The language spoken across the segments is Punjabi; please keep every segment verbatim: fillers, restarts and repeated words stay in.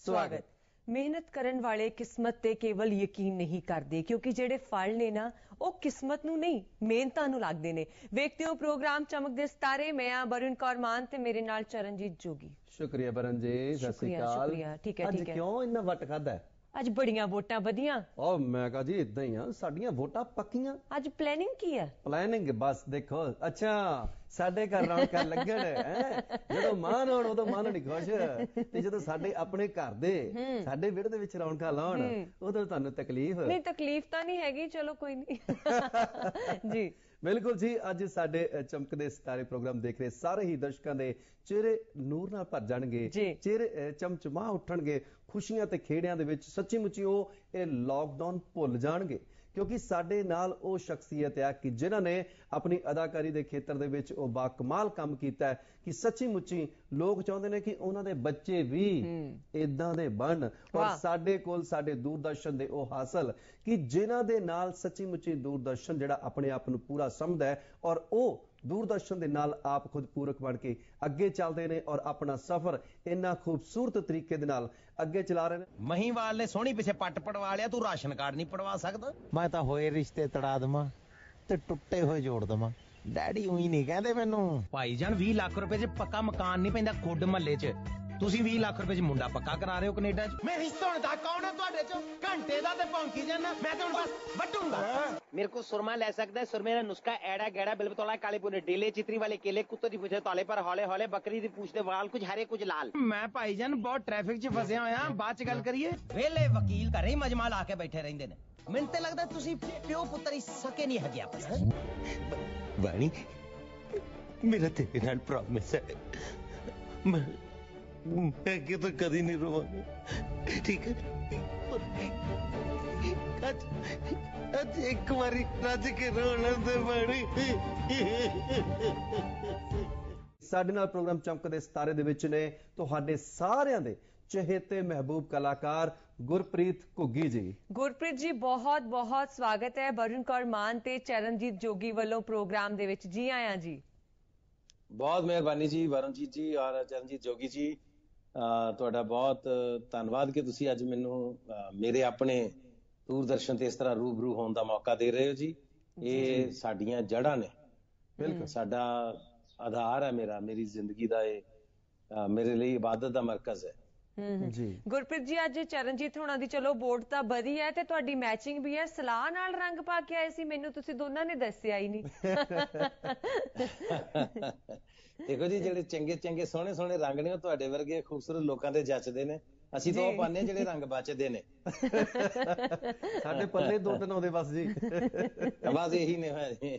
स्वागत। मेहनत करन वाले किस्मत ते केवल यकीन नहीं करते, क्योंकि जेडे फल ने ना वो किस्मत नू नहीं मेहनतां नू लगदे ने। वेखते हो प्रोग्राम चमक दे सितारे। मैं आ वरुण कौर मान ते मेरे नाल चरणजीत जोगी। शुक्रिया बरन जी, सत श्री अकाल। शुक्रिया, ठीक है ठीक है। क्यों इन्ना वट खादा है? अज बड़ियां वोटां वधियां। ओ मैं कहा जी इदां ही आ, साडियां वोटां पक्कियां। अज प्लानिंग की है? प्लानिंग बस देखो, अच्छा साडे घर रौनकां लगण है, जदों मान होण उदों मन नहीं खुश, ते जदों साडे अपने घर दे साडे विहड़े दे विच रौनकां लाउण उदों तुहानूं तकलीफ। नहीं तकलीफ तां नहीं हैगी, चलो कोई नहीं। जी बिल्कुल जी, अज साडे चमकदे सितारे प्रोग्राम देख रहे सारे ही दर्शकों के चेहरे नूर नाल भर जाणगे, चेहरे चमचमा उठणगे, खुशियां ते खेड़ियां दे विच सच्ची मुच्ची वो लॉकडाउन भुल जाणगे, क्योंकि साडे नाल वो शख्सियत है कि जिन्हां ने अपनी अदाकारी के खेत्र दे विच वो बाकमाल काम कीता है कि सच्ची मुच्ची लोग चाहुंदे ने कि उन्हां दे बच्चे भी इदां दे बन। और साडे कोल साडे दूरदर्शन दे वो हासिल कि जिन्हां दे नाल सच्ची मुच्ची दूरदर्शन जिहड़ा अपने आप नूं पूरा समझदा है और वो दूरदर्शन दे नाल आप खुद पूरक बन के अगे चलते हैं और अपना सफर इन्ना खूबसूरत तरीके दे नाल अगे चला रहे हैं। महीवाल ने सोहनी पिछे पट पड़वा लिया, तू राशन कार्ड नहीं पड़वा सकदा? मैं तां होए रिश्ते तड़ा दवां ते टुੱਟੇ होए जोड़ दवां। डैडी उही नहीं कहंदे मैनू। भाई जान बीस लाख रुपए च पक्का मकान नहीं पैंदा खुड महल्ले च, ਤੁਸੀਂ बीस लाख रुपए च मुंडा पक्का करा रहे हो कनेडा च। मैं रिश्ता दा कौन है ਤੁਹਾਡੇ ਚ? घंटे दा ते भौंकी जाना, मैं तो बस वटूंगा। मेरे को सुरमा ले सकदा है, सुरमे दा नुस्खा एड़ा गैड़ा बिलबतौला काले पुने डेले चितरी वाले केले कुत्ते दी पूछे ताले पर हौले हौले बकरी दी पूछ दे वाल कुछ हरे कुछ लाल। मैं भाईजान बहुत ट्रैफिक च फसिया होया, बाद च गल करिए। वेले वकील घरे ही मजमा ला के बैठे रहंदे ने, मैनूं ते लगदा तुसी प्यो पुत्तर ही सके नहीं हगे आपस च। वाणी मेरा तेरे नाल प्रॉमिस है, मैं मैं तो कभी नहीं रोवांगा, ठीक है? आज आज एक बारी रज के रोना दे बड़ी। साडे नाल प्रोग्राम चमकदे सितारे दे विच ने तुहाडे सारियां दे चहेते महबूब कलाकार गुरप्रीत घुग्गी जी। गुरप्रीत जी बहुत बहुत स्वागत है वरुण कौर मान ते चरणजीत जोगी वालों प्रोग्राम दे विच। जी आया जी। बहुत मेहरबानी जी वरुणजीत जी और चरणजीत जोगी जी, ਤੁਹਾਡਾ ਬਹੁਤ ਧੰਨਵਾਦ ਕਿ ਤੁਸੀਂ ਅੱਜ ਮੈਨੂੰ ਮੇਰੇ ਆਪਣੇ ਦੂਰਦਰਸ਼ਨ ਤੇ ਇਸ ਤਰ੍ਹਾਂ ਰੂਬਰੂ ਹੋਣ ਦਾ ਮੌਕਾ ਦੇ ਰਹੇ ਹੋ ਜੀ। ਇਹ ਸਾਡੀਆਂ ਜੜ੍ਹਾਂ ਨੇ, ਬਿਲਕੁਲ ਸਾਡਾ ਆਧਾਰ ਹੈ, ਮੇਰਾ ਮੇਰੀ ਜ਼ਿੰਦਗੀ ਦਾ ਇਹ ਮੇਰੇ ਲਈ ਇਬਾਦਤ ਦਾ ਮਰਕਜ਼ ਹੈ जी। गुरप्रीत जी अज चरणजीत होना दी चलो वोट तां बधी है ते तुहाडी मैचिंग भी है, सलाह नाल रंग पा के आए सी, मैनूं तुसीं दोनां ने दस्सिया ही नहीं। देखो जी, ਜਿਹੜੇ ਚੰਗੇ ਚੰਗੇ ਸੋਹਣੇ ਸੋਹਣੇ ਰੰਗ ਨੇ ਉਹ ਤੁਹਾਡੇ ਵਰਗੇ ਖੂਬਸੂਰਤ ਲੋਕਾਂ ਦੇ ਜੱਚਦੇ ਨੇ, ਅਸੀਂ ਤਾਂ ਉਹ ਪਾਣੇ ਜਿਹੜੇ ਰੰਗ ਬਚਦੇ ਨੇ। ਸਾਡੇ ਪੱਲੇ ਦੋ ਤਿੰਨ ਆਉਂਦੇ ਬਸ ਜੀ, ਬਸ ਇਹੀ ਨੇ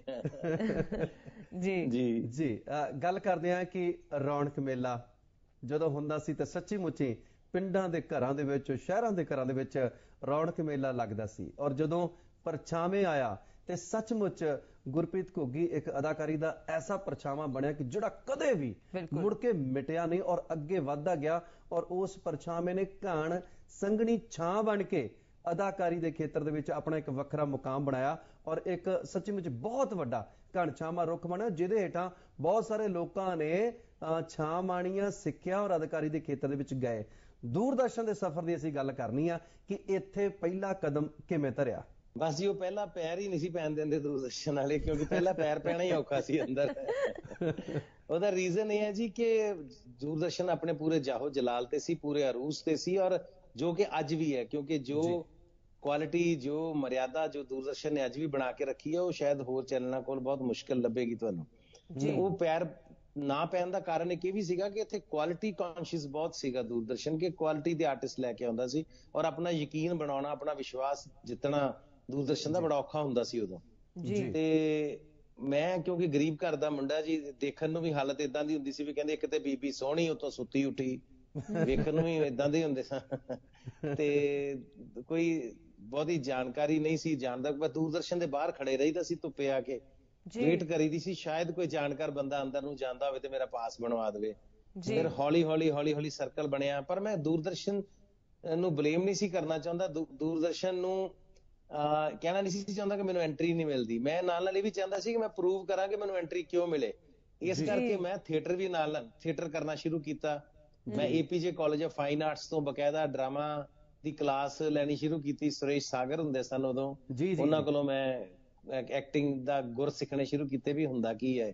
ਜੀ ਜੀ ਜੀ। ਗੱਲ ਕਰਦੇ ਆ ਕਿ ਰੌਣਕ ਮੇਲਾ ਜਦੋਂ ਹੁੰਦਾ ਸੀ ਤਾਂ ਸੱਚੀ ਮੁੱਚੀ ਪਿੰਡਾਂ ਦੇ ਘਰਾਂ ਦੇ ਵਿੱਚ ਸ਼ਹਿਰਾਂ ਦੇ ਘਰਾਂ ਦੇ ਵਿੱਚ ਰੌਣਕ ਮੇਲਾ ਲੱਗਦਾ ਸੀ, ਔਰ ਜਦੋਂ ਪਰਛਾਵੇਂ ਆਇਆ ਤੇ ਸੱਚਮੁੱਚ ਗੁਰਪ੍ਰੀਤ ਘੁੱਗੀ ਇੱਕ ਅਦਾਕਾਰੀ ਦਾ ਐਸਾ ਪਰਛਾਵਾਂ ਬਣਿਆ ਕਿ ਜਿਹੜਾ ਕਦੇ ਵੀ ਮੁੜ ਕੇ ਮਿਟਿਆ ਨਹੀਂ ਔਰ ਅੱਗੇ ਵਧਦਾ ਗਿਆ, ਔਰ ਉਸ ਪਰਛਾਵੇਂ ਨੇ ਘਾਣ ਸੰਘਣੀ ਛਾਂ ਬਣ ਕੇ ਅਦਾਕਾਰੀ ਦੇ ਖੇਤਰ ਦੇ ਵਿੱਚ ਆਪਣਾ ਇੱਕ ਵੱਖਰਾ ਮੁਕਾਮ ਬਣਾਇਆ ਔਰ ਇੱਕ ਸੱਚਮੁੱਚ ਬਹੁਤ ਵੱਡਾ ਘਣਛਾਵਾਂ ਰੁੱਖ ਬਣਿਆ, ਜਿਹਦੇ ਹੇਠਾਂ ਬਹੁਤ ਸਾਰੇ ਲੋਕਾਂ ਨੇ ਛਾਂ ਮਾਣੀਆਂ, ਸਿੱਖਿਆ ਔਰ ਅਦਾਕਾਰੀ ਦੇ ਖੇਤਰ ਦੇ ਵਿੱਚ ਗਏ। ਦੂਰਦਰਸ਼ਨ ਦੇ ਸਫ਼ਰ ਦੀ ਅਸੀਂ ਗੱਲ ਕਰਨੀ ਆ ਕਿ ਇੱਥੇ ਪਹਿਲਾ ਕਦਮ ਕਿਵੇਂ ਧਰਿਆ। ਬਸ ਜੀ, ਉਹ ਪਹਿਲਾ ਪੈਰ ਹੀ ਨਹੀਂ ਸੀ ਪੈਣ ਦਿੰਦੇ ਦੂਰਦਰਸ਼ਨ ਵਾਲੇ, ਕਿਉਂਕਿ ਪਹਿਲਾ ਪੈਰ ਪੈਣਾ ਹੀ ਔਖਾ ਸੀ ਅੰਦਰ। ਉਹਦਾ ਰੀਜ਼ਨ ਇਹ ਹੈ ਜੀ ਕਿ ਦੂਰਦਰਸ਼ਨ ਆਪਣੇ ਪੂਰੇ ਜਾਹੋ ਜਲਾਲ ਤੇ ਸੀ, ਪੂਰੇ ਅਰੂਸ ਤੇ ਸੀ, ਔਰ ਜੋ ਕਿ ਅੱਜ ਵੀ ਹੈ, ਕਿਉਂਕਿ ਜੋ ਕੁਆਲਿਟੀ ਜੋ ਮਰਿਆਦਾ ਜੋ ਦੂਰਦਰਸ਼ਨ ਨੇ ਅੱਜ ਵੀ ਬਣਾ ਕੇ ਰੱਖੀ ਹੈ ਉਹ ਸ਼ਾਇਦ ਹੋਰ ਚੈਨਲਾਂ ਕੋਲ ਬਹੁਤ ਮੁਸ਼ਕਿਲ ਲੱਭੇਗੀ ਤੁਹਾਨੂੰ। ਉਹ ਪੈਰ ਨਾ ਪੈਣ ਦਾ ਕਾਰਨ ਇੱਕ ਇਹ ਵੀ ਸੀਗਾ ਕਿ ਇੱਥੇ ਕੁਆਲਿਟੀ ਕੌਨਸ਼ੀਅਸ ਬਹੁਤ ਸੀਗਾ ਦੂਰਦਰਸ਼ਨ, ਕਿ ਕੁਆਲਿਟੀ ਦੇ ਆਰਟਿਸਟ ਲੈ ਕੇ ਆਉਂਦਾ ਸੀ ਔਰ ਆਪਣਾ ਯਕੀਨ ਬਣਾਉਣਾ, ਆਪਣਾ ਵਿਸ਼ਵਾਸ ਜਿੱਤਣਾ ਦੂਰਦਰਸ਼ਨ ਦਾ ਬੜਾ ਔਖਾ ਹੁੰਦਾ ਸੀ ਉਦੋਂ। ਤੇ ਮੈਂ ਕਿਉਂਕਿ ਗਰੀਬ ਘਰ ਦਾ ਮੁੰਡਾ ਜੀ, ਦੇਖਣ ਨੂੰ ਵੀ ਹਾਲਤ ਏਦਾਂ ਦੀ ਹੁੰਦੀ ਸੀ ਵੀ ਕਹਿੰਦੇ ਇੱਕ ਤੇ ਬੀਬੀ ਸੋਹਣੀ ਉੱਤੋਂ ਸੁੱਤੀ ਉੱਠੀ, ਵੇਖਣ ਨੂੰ ਵੀ ਏਦਾਂ ਦੇ ਹੁੰਦੇ ਸਨ ਤੇ ਕੋਈ ਬਹੁਤੀ ਜਾਣਕਾਰੀ ਨਹੀਂ ਸੀ ਜਾਣਦਾ, ਬਸ ਦੂਰਦਰਸ਼ਨ ਦੇ ਬਾਹਰ ਖੜੇ ਰਹੀਦਾ ਸੀ ਧੁੱਪੇ ਆ ਕੇ, ਵੇਟ ਕਰੀਦੀ ਸੀ ਸ਼ਾਇਦ ਕੋਈ ਜਾਣਕਾਰ ਬੰਦਾ ਅੰਦਰ ਨੂੰ ਜਾਂਦਾ ਹੋਵੇ ਤੇ ਮੇਰਾ ਪਾਸ ਬਣਵਾ ਦੇਵੇ। ਫਿਰ ਹੌਲੀ ਹੌਲੀ ਹੌਲੀ ਹੌਲੀ ਸਰਕਲ ਬਣਿਆ, ਪਰ ਮੈਂ ਦੂਰਦਰਸ਼ਨ ਨੂੰ ਬਲੇਮ ਨਹੀਂ ਸੀ ਕਰਨਾ ਚਾਹੁੰਦਾ, ਦੂਰਦਰਸ਼ਨ ਨੂੰ ਅਹ ਕਹਿਣਾ ਨਹੀਂ ਸੀ ਚਾਹੁੰਦਾ ਕਿ ਮੈਨੂੰ ਐਂਟਰੀ ਨਹੀਂ ਮਿਲਦੀ। ਮੈਂ ਨਾਲ ਨਾਲ ਇਹ ਵੀ ਚਾਹੁੰਦਾ ਸੀ ਕਿ ਮੈਂ ਪ੍ਰੂਵ ਕਰਾਂ ਕਿ ਮੈਨੂੰ ਐਂਟਰੀ ਕਿਉਂ ਮਿਲੇ, ਇਸ ਕਰਕੇ ਮੈਂ ਥੀਏਟਰ ਵੀ ਨਾਲ ਥੀਏਟਰ ਕਰਨਾ ਸ਼ੁਰੂ ਕੀਤਾ ਮੈਂ APJ college of fine arts ਤੋਂ ਬਕਾਇਦਾ ਡਰਾਮਾ ਦੀ ਕਲਾਸ ਲੈਣੀ ਸ਼ੁਰੂ ਕੀਤੀ। ਸੁਰੇਸ਼ ਸਾਗਰ ਹੁੰਦੇ ਸਨ ਉਦੋਂ, ਉਹਨਾਂ ਕੋਲੋਂ ਮੈਂ ਐਕਟਿੰਗ ਦਾ ਗੁਰ ਸਿੱਖਣੇ ਸ਼ੁਰੂ ਕੀਤੇ ਵੀ ਹੁੰਦਾ ਕੀ ਹੈ।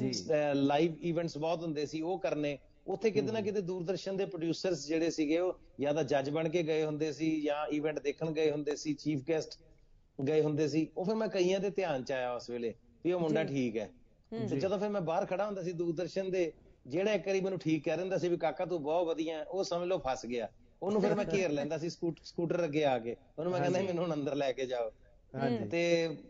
ਲਾਈਵ ਇਵੈਂਟਸ ਬਹੁਤ ਹੁੰਦੇ ਸੀ ਉਹ ਕਰਨੇ। ਉੱਥੇ ਕਿਤੇ ਨਾ ਕਿਤੇ ਦੂਰਦਰਸ਼ਨ ਦੇ ਪ੍ਰੋਡਿਊਸਰਸ ਜਿਹੜੇ ਸੀਗੇ ਉਹ ਜਾਂ ਤਾਂ ਜੱਜ ਬਣ ਕੇ ਗਏ ਹੁੰਦੇ ਸੀ ਜਾਂ ਇਵੈਂਟ ਦੇਖਣ ਗਏ ਹੁੰਦੇ ਸੀ, ਚੀਫ ਗੈਸਟ ਗਏ ਹੁੰਦੇ ਸੀ। ਉਹ ਫਿਰ ਮੈਂ ਕਈਆਂ ਦੇ ਧਿਆਨ ਚ ਆਇਆ ਉਸ ਵੇਲੇ ਵੀ ਉਹ ਮੁੰਡਾ ਠੀਕ ਹੈ। ਤੇ ਜਦੋਂ ਫਿਰ ਮੈਂ ਬਾਹਰ ਖੜਾ ਹੁੰਦਾ ਸੀ ਦੂਰਦਰਸ਼ਨ ਦੇ, ਜਿਹੜਾ ਇੱਕ ਵਾਰੀ ਮੈਨੂੰ ਠੀਕ ਕਹਿ ਦਿੰਦਾ ਸੀ ਵੀ ਕਾਕਾ ਤੂੰ ਬਹੁਤ ਵਧੀਆ, ਉਹ ਸਮਝ ਲਓ ਫਸ ਗਿਆ। ਉਹਨੂੰ ਫਿਰ ਮੈਂ ਘੇਰ ਲੈਂਦਾ ਸੀ ਸਕੂਟਰ ਅੱਗੇ ਆ ਕੇ, ਉਹਨੂੰ ਮੈਂ ਕਹਿੰਦਾ ਮੈਨੂੰ ਹੁਣ ਅੰਦਰ ਲੈ ਕੇ ਜਾਓ, ਤੇ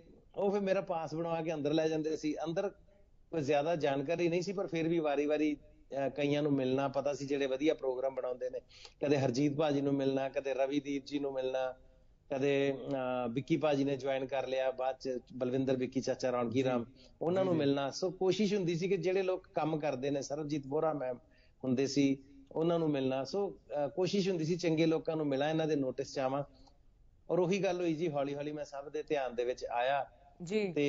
ਉਹ ਫਿਰ ਮੇਰਾ ਪਾਸ ਬਣਵਾ ਕੇ ਅੰਦਰ ਲੈ ਜਾਂਦੇ ਸੀ। ਅੰਦਰ ਕੋਈ ਜ਼ਿਆਦਾ ਜਾਣਕਾਰੀ ਨਹੀਂ ਸੀ, ਪਰ ਫਿਰ ਵੀ ਵਾਰੀ ਵਾਰੀ ਕਈਆਂ ਨੂੰ ਮਿਲਣਾ, ਪਤਾ ਸੀ ਜਿਹੜੇ ਵਧੀਆ ਪ੍ਰੋਗਰਾਮ ਬਣਾਉਂਦੇ ਨੇ। ਕਦੇ ਹਰਜੀਤ ਭਾਜੀ ਨੂੰ ਮਿਲਣਾ, ਕਦੇ ਰਵੀਦੀਪ ਜੀ ਨੂੰ ਮਿਲਣਾ, ਕਦੇ ਵਿੱਕੀ ਭਾਜੀ ਨੇ ਜੁਆਇਨ ਕਰ ਲਿਆ ਬਾਅਦ ਚ, ਬਲਵਿੰਦਰ ਵਿੱਕੀ ਚਾਚਾ ਰੌਣਕੀ ਰਾਮ, ਉਹਨਾਂ ਨੂੰ ਮਿਲਣਾ। ਸੋ ਕੋਸ਼ਿਸ਼ ਹੁੰਦੀ ਸੀ ਕਿ ਜਿਹੜੇ ਲੋਕ ਕੰਮ ਕਰਦੇ ਨੇ, ਸਰਬਜੀਤ ਬੋਹਰਾ ਮੈਮ ਹੁੰਦੇ ਸੀ, ਉਹਨਾਂ ਨੂੰ ਮਿਲਣਾ। ਸੋ ਕੋਸ਼ਿਸ਼ ਹੁੰਦੀ ਸੀ ਚੰਗੇ ਲੋਕਾਂ ਨੂੰ ਮਿਲਾਂ, ਇਹਨਾਂ ਦੇ ਨੋਟਿਸ ਚ ਆਵਾਂ। ਔਰ ਉਹੀ ਗੱਲ ਹੋਈ ਜੀ, ਹੌਲੀ ਹੌਲੀ ਮੈਂ ਸਭ ਦੇ ਧਿਆਨ ਦੇ ਵਿੱਚ ਆਇਆ ਤੇ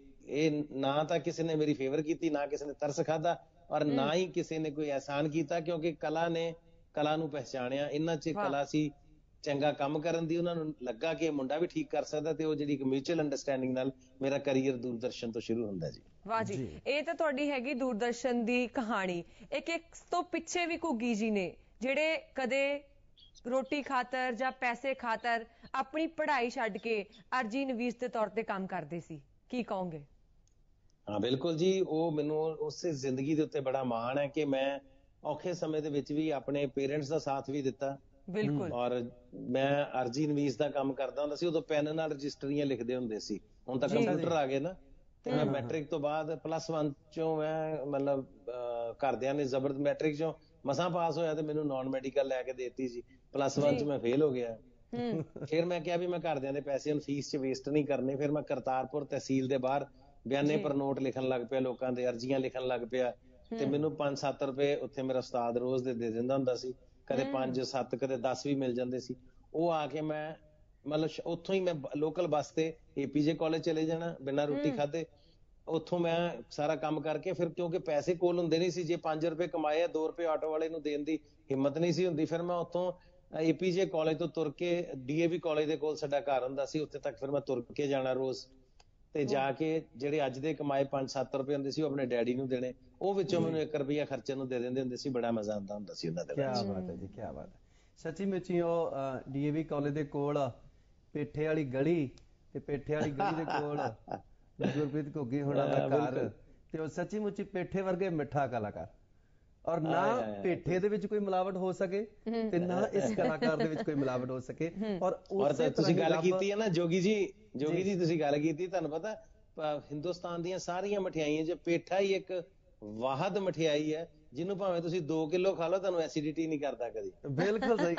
ਇਹ ਨਾ ਤਾਂ ਕਿਸੇ ਨੇ ਮੇਰੀ ਫੇਵਰ ਕੀਤੀ, ਨਾ ਕਿਸੇ ਨੇ ਤਰਸ ਖਾਧਾ, ਔਰ ਨਾ ਹੀ ਕਿਸੇ ਨੇ ਕੋਈ ਅਹਿਸਾਨ ਕੀਤਾ, ਕਿਉਂਕਿ ਕਲਾ ਨੇ ਕਲਾ ਨੂੰ ਪਹਿਚਾਣਿਆ। ਇਹਨਾਂ ਚ ਕਲਾ ਸੀ ਚੰਗਾ ਕੰਮ ਕਰਨ ਦੀ। ਉਹਨਾਂ ਨੂੰ ਲੱਗਾ ਕਿ ਇਹ ਮੁੰਡਾ ਵੀ ਠੀਕ ਕਰ ਸਕਦਾ, ਤੇ ਉਹ ਜਿਹੜੀ ਇੱਕ ਮਿਊਚੁਅਲ ਅੰਡਰਸਟੈਂਡਿੰਗ ਨਾਲ ਮੇਰਾ ਕਰੀਅਰ ਦੂਰਦਰਸ਼ਨ ਤੋਂ ਸ਼ੁਰੂ ਹੁੰਦਾ ਜੀ। ਵਾਹ ਜੀ, ਇਹ ਤਾਂ ਤੁਹਾਡੀ ਹੈਗੀ ਦੂਰਦਰਸ਼ਨ ਦੀ ਕਹਾਣੀ। ਇੱਕ ਇੱਕ ਤੋਂ ਪਿੱਛੇ ਵੀ ਘੁੱਗੀ ਜੀ ਨੇ ਜਿਹੜੇ ਕਦੇ ਰੋਟੀ ਖਾਤਰ ਜਾਂ ਪੈਸੇ ਖਾਤਰ ਆਪਣੀ ਪੜ੍ਹਾਈ ਛੱਡ ਕੇ ਅਰਜੀ ਨਵੀਸ ਦੇ ਤੌਰ ਤੇ ਕੰਮ ਕਰਦੇ ਸੀ, ਕੀ ਕਹੋਗੇ? ਹਾਂ ਬਿਲਕੁਲ ਜੀ, ਉਹ ਮੈਨੂੰ ਉਸੇ ਜ਼ਿੰਦਗੀ ਦੇ ਉੱਤੇ ਬੜਾ ਮਾਣ ਹੈ ਕਿ ਮੈਂ ਔਖੇ ਸਮੇਂ ਦੇ ਵਿੱਚ ਵੀ ਆਪਣੇ ਪੇਰੈਂਟਸ ਦਾ ਸਾਥ ਵੀ ਦਿੱਤਾ। ਬਿਲਕੁਲ। ਔਰ ਮੈਂ ਅਰਜੀ ਨਵੀਸ ਦਾ ਕੰਮ ਕਰਦਾ ਹੁੰਦਾ ਸੀ, ਉਦੋਂ ਪੈਨ ਨਾਲ ਰਜਿਸਟਰੀਆਂ ਲਿਖਦੇ ਹੁੰਦੇ ਸੀ, ਹੁਣ ਤਾਂ ਕੰਪਿਊਟਰ ਆ ਗਏ ਨਾ। ਤੇ ਮੈਂ ਮੈਟ੍ਰਿਕ ਤੋਂ ਬਾਅਦ ਪਲੱਸ ਵਨ ਚੋਂ ਮੈਂ ਮਤਲਬ ਘਰਦਿਆਂ ਨੇ ਜ਼ਬਰਦਸਤ, ਮੈਟ੍ਰਿਕ ਚੋਂ ਮਸਾਂ ਪਾਸ ਹੋਇਆ ਤੇ ਮੈਨੂੰ ਨਾਨ ਮੈਡੀਕਲ ਲੈ ਕੇ ਦੇਤੀ ਸੀ। ਪਲੱਸ ਵਨ ਚ ਮੈਂ ਫੇਲ ਹੋ ਗਿਆ। ਫਿਰ ਮੈਂ ਕਿਹਾ ਵੀ ਮੈਂ ਘਰਦਿਆਂ ਦੇ ਪੈਸੇ ਹੁਣ ਫੀਸ ਚ ਵੇਸਟ ਨਹੀਂ ਕਰਨੇ। ਫਿਰ ਮੈਂ ਕਰਤਾਰਪੁਰ ਤਹਿਸੀਲ ਦੇ ਬਾਹਰ ਬਿਆਨੇ ਪਰ ਨੋਟ ਲਿਖਣ ਲੱਗ ਪਿਆ, ਲੋਕਾਂ ਦੇ ਅਰਜ਼ੀਆਂ ਲਿਖਣ ਲੱਗ ਪਿਆ। ਤੇ ਮੈਨੂੰ ਪੰਜ ਸੱਤ ਰੁਪਏ ਉੱਥੇ ਮੇਰਾ ਉਸਤਾਦ ਰੋਜ਼ ਦੇ ਦੇ ਦਿੰਦਾ ਹੁੰਦਾ ਸੀ, ਕਦੇ ਪੰਜ ਸੱਤ ਕਦੇ ਦਸ ਵੀ ਮਿਲ ਜਾਂਦੇ ਸੀ। ਉਹ ਆ ਕੇ ਮੈਂ ਮਤਲਬ ਉੱਥੋਂ ਹੀ ਮੈਂ ਲੋਕਲ ਬੱਸ ਤੇ ਏਪੀਜੇ ਕਾਲਜ ਚਲੇ ਜਾਣਾ ਬਿਨਾਂ ਰੋਟੀ ਖਾਧੇ। ਉੱਥੋਂ ਮੈਂ ਸਾਰਾ ਕੰਮ ਕਰਕੇ, ਫਿਰ ਕਿਉਂਕਿ ਪੈਸੇ ਕੋਲ ਹੁੰਦੇ ਨਹੀਂ ਸੀ, ਜੇ ਪੰਜ ਰੁਪਏ ਕਮਾਏ ਆ ਦੋ ਰੁਪਏ ਆਟੋ ਵਾਲੇ ਨੂੰ ਦੇਣ ਦੀ ਹਿੰਮਤ ਨਹੀਂ ਸੀ ਹੁੰਦੀ। ਫਿਰ ਮੈਂ ਉੱਥੋਂ ਏਪੀਜੇ ਕਾਲਜ ਤੋਂ ਤੁਰ ਕੇ ਡੀਏਵੀ ਕਾਲਜ ਦੇ ਕੋਲ ਸਾਡਾ ਘਰ ਹੁੰਦਾ ਸੀ, ਉੱਥੇ ਤੱਕ ਫਿਰ ਮੈਂ ਤੁਰ ਕੇ ਜਾਣਾ ਰੋਜ਼, ਤੇ ਜਾ ਕੇ ਜਿਹੜੇ ਅੱਜ ਦੇ ਕਮਾਏ ਪੰਜ ਸੱਤ ਰੁਪਏ ਹੁੰਦੇ ਸੀ ਉਹ ਆਪਣੇ ਡੈਡੀ ਨੂੰ ਦੇਣੇ, ਉਹ ਵਿੱਚੋਂ ਮੈਨੂੰ ਇੱਕ ਰੁਪਈਆ ਖਰਚੇ ਨੂੰ ਦੇ ਦਿੰਦੇ ਹੁੰਦੇ ਸੀ। ਬੜਾ ਮਜ਼ਾ ਆਉਂਦਾ ਹੁੰਦਾ ਸੀ ਉਹਨਾਂ ਦੇ ਵਿੱਚ। ਕੀ ਬਾਤ ਹੈ ਜੀ, ਕੀ ਬਾਤ ਹੈ। ਸੱਚੀ ਮੁੱਚੀ ਉਹ ਡੀਏਵੀ ਕਾਲਜ ਦੇ ਕੋਲ ਪੇਠੇ ਵਾਲੀ ਗਲੀ, ਤੇ ਪੇਠੇ ਵਾਲੀ ਗਲੀ ਦੇ ਕੋਲ ਗੁਰਪ੍ਰੀਤ ਘੁੱਗੀ ਹੋਣਾ ਦਾ ਘਰ, ਤੇ ਉਹ ਸੱਚੀ ਮੁੱਚੀ ਪੇਠੇ ਵਰਗੇ ਮਿੱਠਾ ਕਲਾਕਾਰ। ਔਰ ਨਾ ਪੇਠੇ ਦੇ ਵਿੱਚ ਕੋਈ ਮਿਲਾਵਟ ਹੋ ਸਕੇ ਤੇ ਨਾ ਇਸ ਕਲਾਕਾਰ ਦੇ ਵਿੱਚ ਕੋਈ ਮਿਲਾਵਟ ਹੋ ਸਕੇ। ਔਰ ਤੁਸੀਂ ਗੱਲ ਕੀਤੀ ਹੈ ਨਾ ਜੋਗੀ ਜੀ, ਜੋਗੀ ਜੀ ਤੁਸੀਂ ਗੱਲ ਕੀਤੀ, ਤੁਹਾਨੂੰ ਪਤਾ ਹਿੰਦੁਸਤਾਨ ਦੀਆਂ ਸਾਰੀਆਂ ਮਠਿਆਈਆਂ ਚ ਪੇਠਾ ਹੀ ਇੱਕ ਵਾਹਦ ਮਠਿਆਈ ਹੈ ਜਿਹਨੂੰ ਭਾਵੇਂ ਤੁਸੀਂ ਦੋ ਕਿਲੋ ਖਾ ਲਓ ਤੁਹਾਨੂੰ ਐਸਿਡਿਟੀ ਨਹੀਂ ਕਰਦਾ ਕਦੀ। ਬਿਲਕੁਲ ਸਹੀ।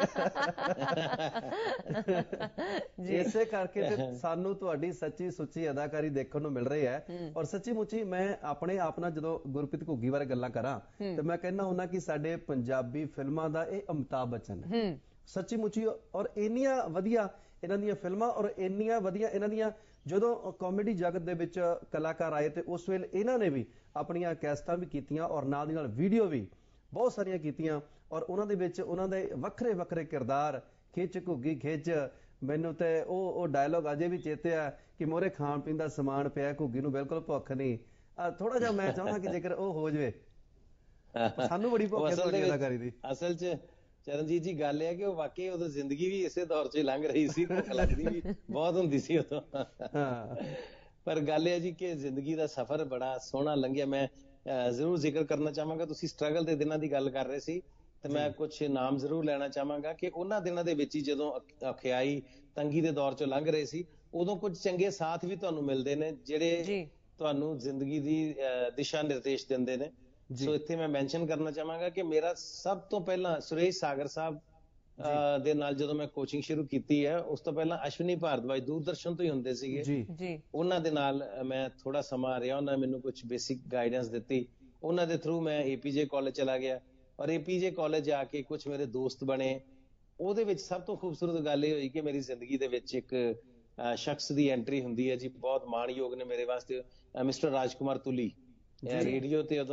ਇਸੇ ਕਰਕੇ ਤੇ ਸਾਨੂੰ ਤੁਹਾਡੀ ਸੱਚੀ ਸੁੱਚੀ ਅਦਾਕਾਰੀ ਦੇਖਣ ਨੂੰ ਮਿਲ ਰਹੀ ਹੈ। ਔਰ ਸੱਚੀ ਮੁੱਚੀ ਮੈਂ ਆਪਣੇ ਆਪ ਨਾਲ ਜਦੋਂ ਗੁਰਪ੍ਰੀਤ ਘੁੱਗੀ ਬਾਰੇ ਗੱਲਾਂ ਕਰਾਂ ਤੇ ਮੈਂ ਕਹਿੰਦਾ ਹੁੰਦਾ ਕਿ ਸਾਡੇ ਪੰਜਾਬੀ ਫਿਲਮਾਂ ਦਾ ਇਹ ਅਮਿਤਾਭ ਬੱਚਨ ਹੈ ਸੱਚੀ ਮੁੱਚੀ। ਔਰ ਇੰਨੀਆਂ ਵਧੀਆ ਇਹਨਾਂ ਦੀਆਂ ਫਿਲਮਾਂ, ਔਰ ਇੰਨੀਆਂ ਵਧੀਆ ਇਹਨਾਂ ਦੀਆਂ ਜਦੋਂ ਕਾਮੇਡੀ ਜਗਤ ਦੇ ਵਿੱਚ ਕਲਾਕਾਰ ਆਏ ਤੇ ਉਸ ਵੇਲੇ ਇਹਨਾਂ ਨੇ ਵੀ ਆਪਣੀਆਂ ਕੈਸਟਾਂ ਵੀ ਕੀਤੀਆਂ ਔਰ ਨਾਲ ਦੀ ਨਾਲ ਵੀਡੀਓ ਵੀ ਬਹੁਤ ਸਾਰੀਆਂ ਕੀਤੀਆਂ। ਔਰ ਉਹਨਾਂ ਦੇ ਵਿੱਚ ਉਹਨਾਂ ਦੇ ਵੱਖਰੇ ਵੱਖਰੇ ਕਿਰਦਾਰ, ਖਿੱਚ ਘੁੱਗੀ ਖਿੱਚ, ਮੈਨੂੰ ਤੇ ਉਹ ਉਹ ਡਾਇਲੋਗ ਅਜੇ ਵੀ ਚੇਤੇ ਆ ਕਿ ਮੋਰੇ ਖਾਣ ਪੀਣ ਦਾ ਸਮਾਨ ਪਿਆ, ਘੁੱਗੀ ਨੂੰ ਬਿਲਕੁਲ ਭੁੱਖ ਨਹੀਂ। ਥੋੜਾ ਜਿਹਾ ਮੈਂ ਚਾਹੁੰਦਾ ਕਿ ਜੇਕਰ ਉਹ ਹੋ ਜਾਵੇ, ਸਾਨੂੰ ਬੜੀ ਭੁੱਖ ਹੈ ਤੁਹਾਡੀ ਅਦਾਕਾਰੀ ਦੀ। ਅਸਲ ਚ ਚਰਨਜੀਤ ਜੀ ਗੱਲ ਇਹ ਹੈ ਕਿ ਉਹ ਵਾਕਈ ਉਦੋਂ ਜ਼ਿੰਦਗੀ ਵੀ ਇਸੇ ਦੌਰ ਚ ਲੰਘ ਰਹੀ ਸੀ, ਭੁੱਖ ਲੱਗਦੀ ਵੀ ਬਹੁਤ ਹੁੰਦੀ ਸੀ ਉਦੋਂ। ਪਰ ਗੱਲ ਇਹ ਹੈ ਜੀ ਕਿ ਜ਼ਿੰਦਗੀ ਦਾ ਸਫ਼ਰ ਬੜਾ ਸੋਹਣਾ ਲੰਘਿਆ। ਮੈਂ ਜ਼ਰੂਰ ਜ਼ਿਕਰ ਕਰਨਾ ਚਾਹਾਂਗਾ, ਤੁਸੀਂ ਸਟਰਗਲ ਦੇ ਦਿਨਾਂ ਦੀ ਗੱਲ ਕਰ ਰਹੇ ਸੀ ਤੇ ਮੈਂ ਕੁਛ ਨਾਮ ਜ਼ਰੂਰ ਲੈਣਾ ਚਾਹਾਂਗਾ ਕਿ ਉਹਨਾਂ ਦਿਨਾਂ ਦੇ ਵਿੱਚ ਹੀ ਜਦੋਂ ਔਖਿਆਈ ਤੰਗੀ ਦੇ ਦੌਰ ਚੋਂ ਲੰਘ ਰਹੇ ਸੀ, ਉਦੋਂ ਕੁਝ ਚੰਗੇ ਸਾਥ ਵੀ ਤੁਹਾਨੂੰ ਮਿਲਦੇ ਨੇ ਜਿਹੜੇ ਤੁਹਾਨੂੰ ਜ਼ਿੰਦਗੀ ਦੀ ਦਿਸ਼ਾ ਨਿਰਦੇਸ਼ ਦਿੰਦੇ ਨੇ। ਸੋ ਇੱਥੇ ਮੈਂ ਮੈਂਸ਼ਨ ਕਰਨਾ ਚਾਹਾਂਗਾ ਕਿ ਮੇਰਾ ਸਭ ਤੋਂ ਪਹਿਲਾਂ ਸੁਰੇਸ਼ ਸਾਗਰ ਸਾਹਿਬ ਦੇ ਨਾਲ ਜਦੋਂ ਮੈਂ ਕੋਚਿੰਗ ਸ਼ੁਰੂ ਕੀਤੀ ਹੈ, ਉਸ ਤੋਂ ਪਹਿਲਾਂ ਅਸ਼ਵਨੀ ਭਾਰਦਵਾਜ ਦੂਰਦਰਸ਼ਨ ਤੋਂ ਹੀ ਹੁੰਦੇ ਸੀਗੇ, ਉਹਨਾਂ ਦੇ ਨਾਲ ਮੈਂ ਥੋੜਾ ਸਮਾਂ ਰਿਹਾ, ਉਹਨਾਂ ਨੇ ਮੈਨੂੰ ਕੁਝ ਬੇਸਿਕ ਗਾਈਡੈਂਸ ਦਿੱਤੀ। ਉਹਨਾਂ ਦੇ ਥਰੂ ਮੈਂ ਏਪੀਜੇ ਕਾਲਜ ਚਲਾ ਗਿਆ ਔਰ ਏਪੀਜੇ ਕਾਲਜ ਆ ਕੇ ਕੁਝ ਮੇਰੇ ਦੋਸਤ ਬਣੇ। ਉਹਦੇ ਵਿੱਚ ਸਭ ਤੋਂ ਖੂਬਸੂਰਤ ਗੱਲ ਇਹ ਹੋਈ ਕਿ ਮੇਰੀ ਜ਼ਿੰਦਗੀ ਦੇ ਵਿੱਚ ਇੱਕ ਸ਼ਖਸ ਦੀ ਐਂਟਰੀ ਹੁੰਦੀ ਹੈ ਜੀ, ਬਹੁਤ ਮਾਣਯੋਗ ਨੇ ਮੇਰੇ ਵਾਸਤੇ, ਮਿਸਟਰ ਰਾਜਕੁਮਾਰ ਤੁਲੀ। ਰੇਡੀਓ ਤੇ ਉਦੋਂ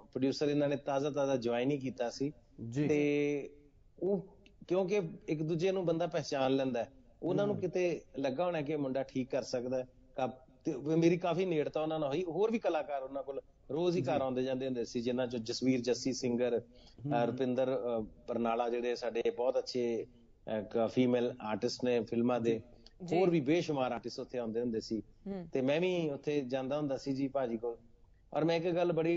ਪ੍ਰੋਡਿਊਸਰ ਇਹਨਾਂ ਨੇ ਤਾਜ਼ਾ ਤਾਜ਼ਾ ਜੁਆਇਨ ਹੀ ਕੀਤਾ ਸੀ ਜੀ। ਤੇ ਉਹ ਕਿਉਂਕਿ ਇੱਕ ਦੂਜੇ ਨੂੰ ਬੰਦਾ ਪਹਿਚਾਨ ਲੈਂਦਾ, ਉਹਨਾਂ ਨੂੰ ਕਿਤੇ ਲੱਗਾ ਹੋਣਾ ਕਿ ਮੁੰਡਾ ਠੀਕ ਕਰ ਸਕਦਾ, ਤੇ ਮੇਰੀ ਕਾਫੀ ਨੇੜਤਾ ਉਹਨਾਂ ਨਾਲ ਹੋਈ। ਹੋਰ ਵੀ ਕਲਾਕਾਰ ਉਹਨਾਂ ਕੋਲ ਰੋਜ਼ ਹੀ ਘਰ ਆਉਂਦੇ ਜਾਂਦੇ ਹੁੰਦੇ ਸੀ, ਜਿਨ੍ਹਾਂ ਚੋਂ ਜਸਵੀਰ ਜੱਸੀ ਸਿੰਗਰ, ਰੁਪਿੰਦਰ ਬਰਨਾਲਾ ਜਿਹੜੇ ਸਾਡੇ ਬਹੁਤ ਅੱਛੇ ਫੀਮੇਲ ਆਰਟਿਸਟ ਨੇ ਫਿਲਮਾਂ ਦੇ, ਹੋਰ ਵੀ ਬੇਸ਼ੁਮਾਰ ਆਰਟਿਸਟ ਉੱਥੇ ਆਉਂਦੇ ਹੁੰਦੇ ਸੀ। ਤੇ ਮੈਂ ਵੀ ਉੱਥੇ ਜਾਂਦਾ ਹੁੰਦਾ ਸੀ ਜੀ ਭਾਜੀ ਕੋਲ। ਔਰ ਮੈਂ ਇੱਕ ਗੱਲ ਬੜੀ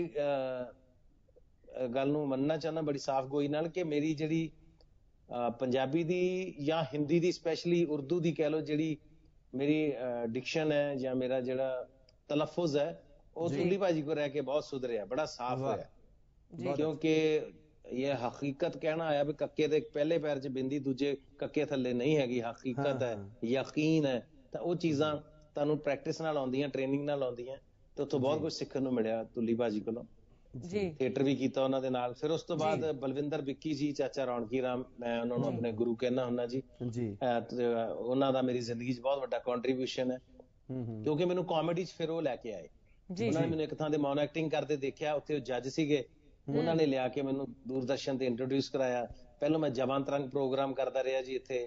ਗੱਲ ਨੂੰ ਮੰਨਣਾ ਚਾਹੁੰਦਾ ਬੜੀ ਸਾਫ਼ ਗੋਈ ਨਾਲ, ਕਿ ਮੇਰੀ ਜਿਹੜੀ ਪੰਜਾਬੀ ਦੀ ਜਾਂ ਹਿੰਦੀ ਦੀ, ਸਪੈਸ਼ਲੀ ਉਰਦੂ ਦੀ ਕਹਿ ਲਓ, ਜਿਹੜੀ ਮੇਰੀ ਡਿਕਸ਼ਨ ਹੈ ਜਾਂ ਮੇਰਾ ਜਿਹੜਾ ਤਲਫੁਜ਼ ਹੈ, ਉਹ ਤੁੱਲੀ ਭਾਜੀ ਕੋਲ ਰਹਿ ਕੇ ਬਹੁਤ ਸੁਧਰਿਆ, ਬੜਾ ਸਾਫ਼ ਹੋਇਆ। ਕਿਉਂਕਿ ਇਹ ਹਕੀਕਤ ਕਹਿਣਾ ਆਇਆ ਵੀ ਕੱਕੇ ਦੇ ਪਹਿਲੇ ਪੈਰ 'ਚ ਬਿੰਦੀ, ਦੂਜੇ ਕੱਕੇ ਥੱਲੇ ਨਹੀਂ ਹੈਗੀ, ਹਕੀਕਤ ਹੈ, ਯਕੀਨ ਹੈ। ਤਾਂ ਉਹ ਚੀਜ਼ਾਂ ਤੁਹਾਨੂੰ ਪ੍ਰੈਕਟਿਸ ਨਾਲ ਆਉਂਦੀਆਂ, ਟ੍ਰੇਨਿੰਗ ਨਾਲ ਆਉਂਦੀਆਂ, ਤੇ ਉੱਥੋਂ ਬਹੁਤ ਕੁਝ ਸਿੱਖਣ ਨੂੰ ਮਿਲਿਆ ਤੁੱਲੀ ਭਾਜੀ ਕੋਲੋਂ। ਜੀ ਥੀਏਟਰ ਵੀ ਕੀਤਾ ਉਹਨਾਂ ਦੇ ਨਾਲ। ਫਿਰ ਉਸ ਤੋਂ ਬਾਅਦ ਬਲਵਿੰਦਰ ਵਿੱਕੀ ਜੀ, ਚਾਚਾ ਰੌਣਕੀ ਰਾਮ, ਮੈਂ ਉਹਨਾਂ ਨੂੰ ਆਪਣੇ ਗੁਰੂ ਕਹਿੰਦਾ ਹੁੰਦਾ ਜੀ। ਉਹਨਾਂ ਦਾ ਮੇਰੀ ਜ਼ਿੰਦਗੀ 'ਚ ਬਹੁਤ ਵੱਡਾ ਕੰਟਰੀਬਿਊਸ਼ਨ ਹੈ, ਕਿਉਂਕਿ ਮੈਨੂੰ ਕਾਮੇਡੀ 'ਚ ਫਿਰ ਉਹ ਲੈ ਕੇ ਆਏ। ਉਹਨਾਂ ਨੇ ਮੈਨੂੰ ਇੱਕ ਥਾਂ ਤੇ ਮੌਨ ਐਕਟਿੰਗ ਕਰਦੇ ਦੇਖਿਆ, ਉੱਥੇ ਉਹ ਜੱਜ ਸੀਗੇ, ਉਹਨਾਂ ਨੇ ਲਿਆ ਕੇ ਮੈਨੂੰ ਦੂਰਦਰਸ਼ਨ ਤੇ ਇੰਟਰੋਡਿਊਸ ਕਰਾਇਆ। ਪਹਿਲਾਂ ਮੈਂ ਜਵਾਨ ਤਰੰਗ ਪ੍ਰੋਗਰਾਮ ਕਰਦਾ ਰਿਹਾ ਜੀ ਇੱਥੇ।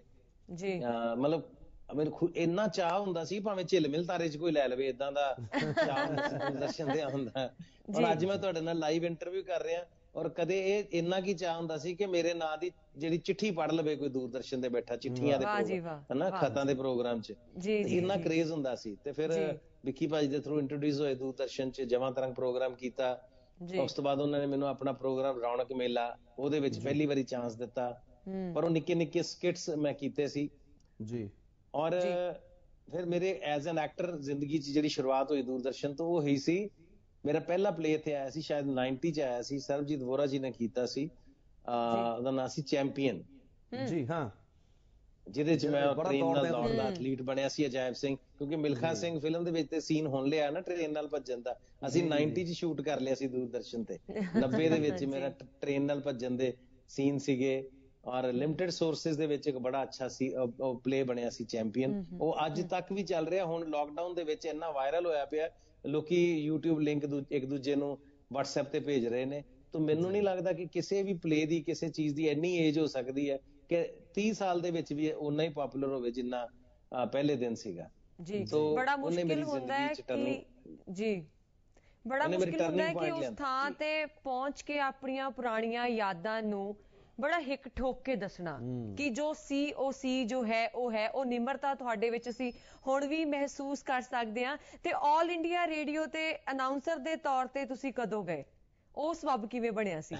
ਮਤਲਬ ਮੈਨੂੰ ਇੰਨਾ ਚਾਹ ਹੁੰਦਾ ਸੀ, ਭਾਵੇਂ ਝਿਲਮਿਲ ਤਾਰੇ 'ਚ ਕੋਈ ਲੈ ਲਵੇ, ਏਦਾਂ ਦਾ ਚਾਹ ਦੂਰਦਰਸ਼ਨ ਤੇ ਹੁੰਦਾ। ਔਰ ਅੱਜ ਮੈਂ ਤੁਹਾਡੇ ਨਾਲ ਲਾਈਵ ਇੰਟਰਵਿਊ ਕਰ ਰਿਹਾ, ਔਰ ਕਦੇ ਇਹ ਇੰਨਾ ਕੀ ਚਾਹ ਹੁੰਦਾ ਸੀ ਕਿ ਮੇਰੇ ਨਾਂ ਦੀ ਜਿਹੜੀ ਚਿੱਠੀ ਪੜ੍ਹ ਲਵੇ ਕੋਈ ਦੂਰਦਰਸ਼ਨ ਤੇ ਬੈਠਾ, ਚਿੱਠੀਆਂ ਦੇ ਹਨਾ, ਖਤਾਂ ਦੇ ਪ੍ਰੋਗਰਾਮ 'ਚ, ਇੰਨਾ ਕਰੇਜ਼ ਹੁੰਦਾ ਸੀ। ਤੇ ਫਿਰ ਵਿੱਕੀ ਭਾਜੀ ਦੇ ਥਰੂ ਇੰਟਰੋਡਿਊਸ ਹੋਏ ਦੂਰਦਰਸ਼ਨ 'ਚ, ਜਵਾਨ ਤਰੰਗ ਪ੍ਰੋਗਰਾਮ ਕੀਤਾ। ਉਸ ਤੋਂ ਬਾਅਦ ਉਹਨਾਂ ਨੇ ਮੈਨੂੰ ਆਪਣਾ ਪ੍ਰੋਗਰਾਮ ਰੌਣਕ ਮੇਲਾ, ਉਹਦੇ ਵਿੱਚ ਪਹਿਲੀ ਵਾਰੀ ਚਾਂਸ ਦਿੱਤਾ। ਪਰ ਉਹ ਨਿੱਕੇ ਨਿੱਕੇ ਸਕਿਟਸ ਮੈਂ ਕੀਤੇ ਸੀ ਜੀ। ਔਰ ਫਿਰ ਮੇਰੇ ਐਜ਼ ਐਨ ਐਕਟਰ ਜ਼ਿੰਦਗੀ 'ਚ ਜਿਹੜੀ ਸ਼ੁਰੂਆਤ ਹੋਈ ਦੂਰਦਰਸ਼ਨ ਤੋਂ, ਉਹ ਹੀ ਸੀ ਮੇਰਾ ਪਹਿਲਾ ਪਲੇ ਇੱਥੇ ਆਇਆ ਸੀ, ਸ਼ਾਇਦ ਨਾਈਨਟੀ 'ਚ ਆਇਆ ਸੀ, ਸਰਬਜੀਤ ਵੋਰਾ ਜੀ ਨੇ ਕੀਤਾ ਸੀ। ਉਹਦਾ ਨਾਂ ਸੀ ਚੈਂਪੀਅਨ ਜੀ। ਹਾਂ, ਜਿਹਦੇ 'ਚ ਮੈਂ ਟ੍ਰੇਨ ਨਾਲ ਦੌੜਦਾ ਐਥਲੀਟ ਬਣਿਆ ਸੀ, ਅਜਾਇਬ ਸਿੰਘ। ਕਿਉਂਕਿ ਮਿਲਖਾ ਸਿੰਘ ਫਿਲਮ ਦੇ ਵਿੱਚ ਤੇ ਸੀਨ ਹੁਣ ਲਿਆ ਨਾ ਟ੍ਰੇਨ ਨਾਲ ਭੱਜਣ ਦਾ, ਅਸੀਂ ਨਾਈਨਟੀ 'ਚ ਸ਼ੂਟ ਕਰ ਲਿਆ ਸੀ ਦੂਰਦਰਸ਼ਨ ਤੇ। ਨੱਬੇ ਦੇ ਵਿੱਚ ਮੇਰਾ ਟ੍ਰੇਨ ਨਾਲ ਭੱਜਣ ਦੇ ਸੀਨ ਸੀਗੇ। ਔਰ ਲਿਮਟਿਡ ਸੋਰਸਿਸ ਦੇ ਵਿੱਚ ਇੱਕ ਬੜਾ ਅੱਛਾ ਸੀ ਉਹ ਪਲੇ ਬਣਿਆ ਸੀ ਚੈਂਪੀਅਨ, ਉਹ ਅੱਜ ਤੱਕ ਵੀ ਚੱਲ ਰਿਹਾ। ਹੁਣ ਲਾਕਡਾਊਨ ਦੇ ਵਿੱਚ ਇੰਨਾ ਵਾਇਰਲ ਹੋਇਆ ਪਿਆ, ਲੋਕੀ YouTube ਲਿੰਕ ਇੱਕ ਦੂਜੇ ਨੂੰ WhatsApp ਤੇ ਭੇਜ ਰਹੇ ਨੇ। ਤਾਂ ਮੈਨੂੰ ਨਹੀਂ ਲੱਗਦਾ ਕਿ ਕਿਸੇ ਵੀ ਪਲੇ ਦੀ, ਕਿਸੇ ਚੀਜ਼ ਦੀ ਇੰਨੀ ਏਜ ਹੋ ਸਕਦੀ ਹੈ ਕਿ ਤੀਹ ਸਾਲ ਦੇ ਵਿੱਚ ਵੀ ਓਨਾ ਹੀ ਪਪੂਲਰ ਹੋਵੇ ਜਿੰਨਾ ਪਹਿਲੇ ਦਿਨ ਸੀਗਾ ਜੀ। ਬੜਾ ਮੁਸ਼ਕਿਲ ਹੁੰਦਾ ਹੈ ਕਿ ਜੀ ਬੜਾ ਮੁਸ਼ਕਿਲ ਹੁੰਦਾ ਹੈ ਕਿ ਉਸ ਥਾਂ ਤੇ ਪਹੁੰਚ ਕੇ ਆਪਣੀਆਂ ਪੁਰਾਣੀਆਂ ਯਾਦਾਂ ਨੂੰ ਬੜਾ ਹਿੱਕ ਠੋਕ ਕੇ ਦੱਸਣਾ ਕਿ ਜੋ ਸੀ ਉਹ ਸੀ, ਜੋ ਹੈ ਉਹ ਹੈ। ਉਹ ਨਿਮਰਤਾ ਤੁਹਾਡੇ ਵਿੱਚ ਅਸੀਂ ਹੁਣ ਵੀ ਮਹਿਸੂਸ ਕਰ ਸਕਦੇ ਹਾਂ। ਤੇ ਆਲ ਇੰਡੀਆ ਰੇਡੀਓ ਤੇ ਅਨਾਉਂਸਰ ਦੇ ਤੌਰ ਤੇ ਤੁਸੀਂ ਕਦੋਂ ਗਏ? ਉਹ ਸਬੱਬ ਕਿਵੇਂ ਬਣਿਆ ਸੀ?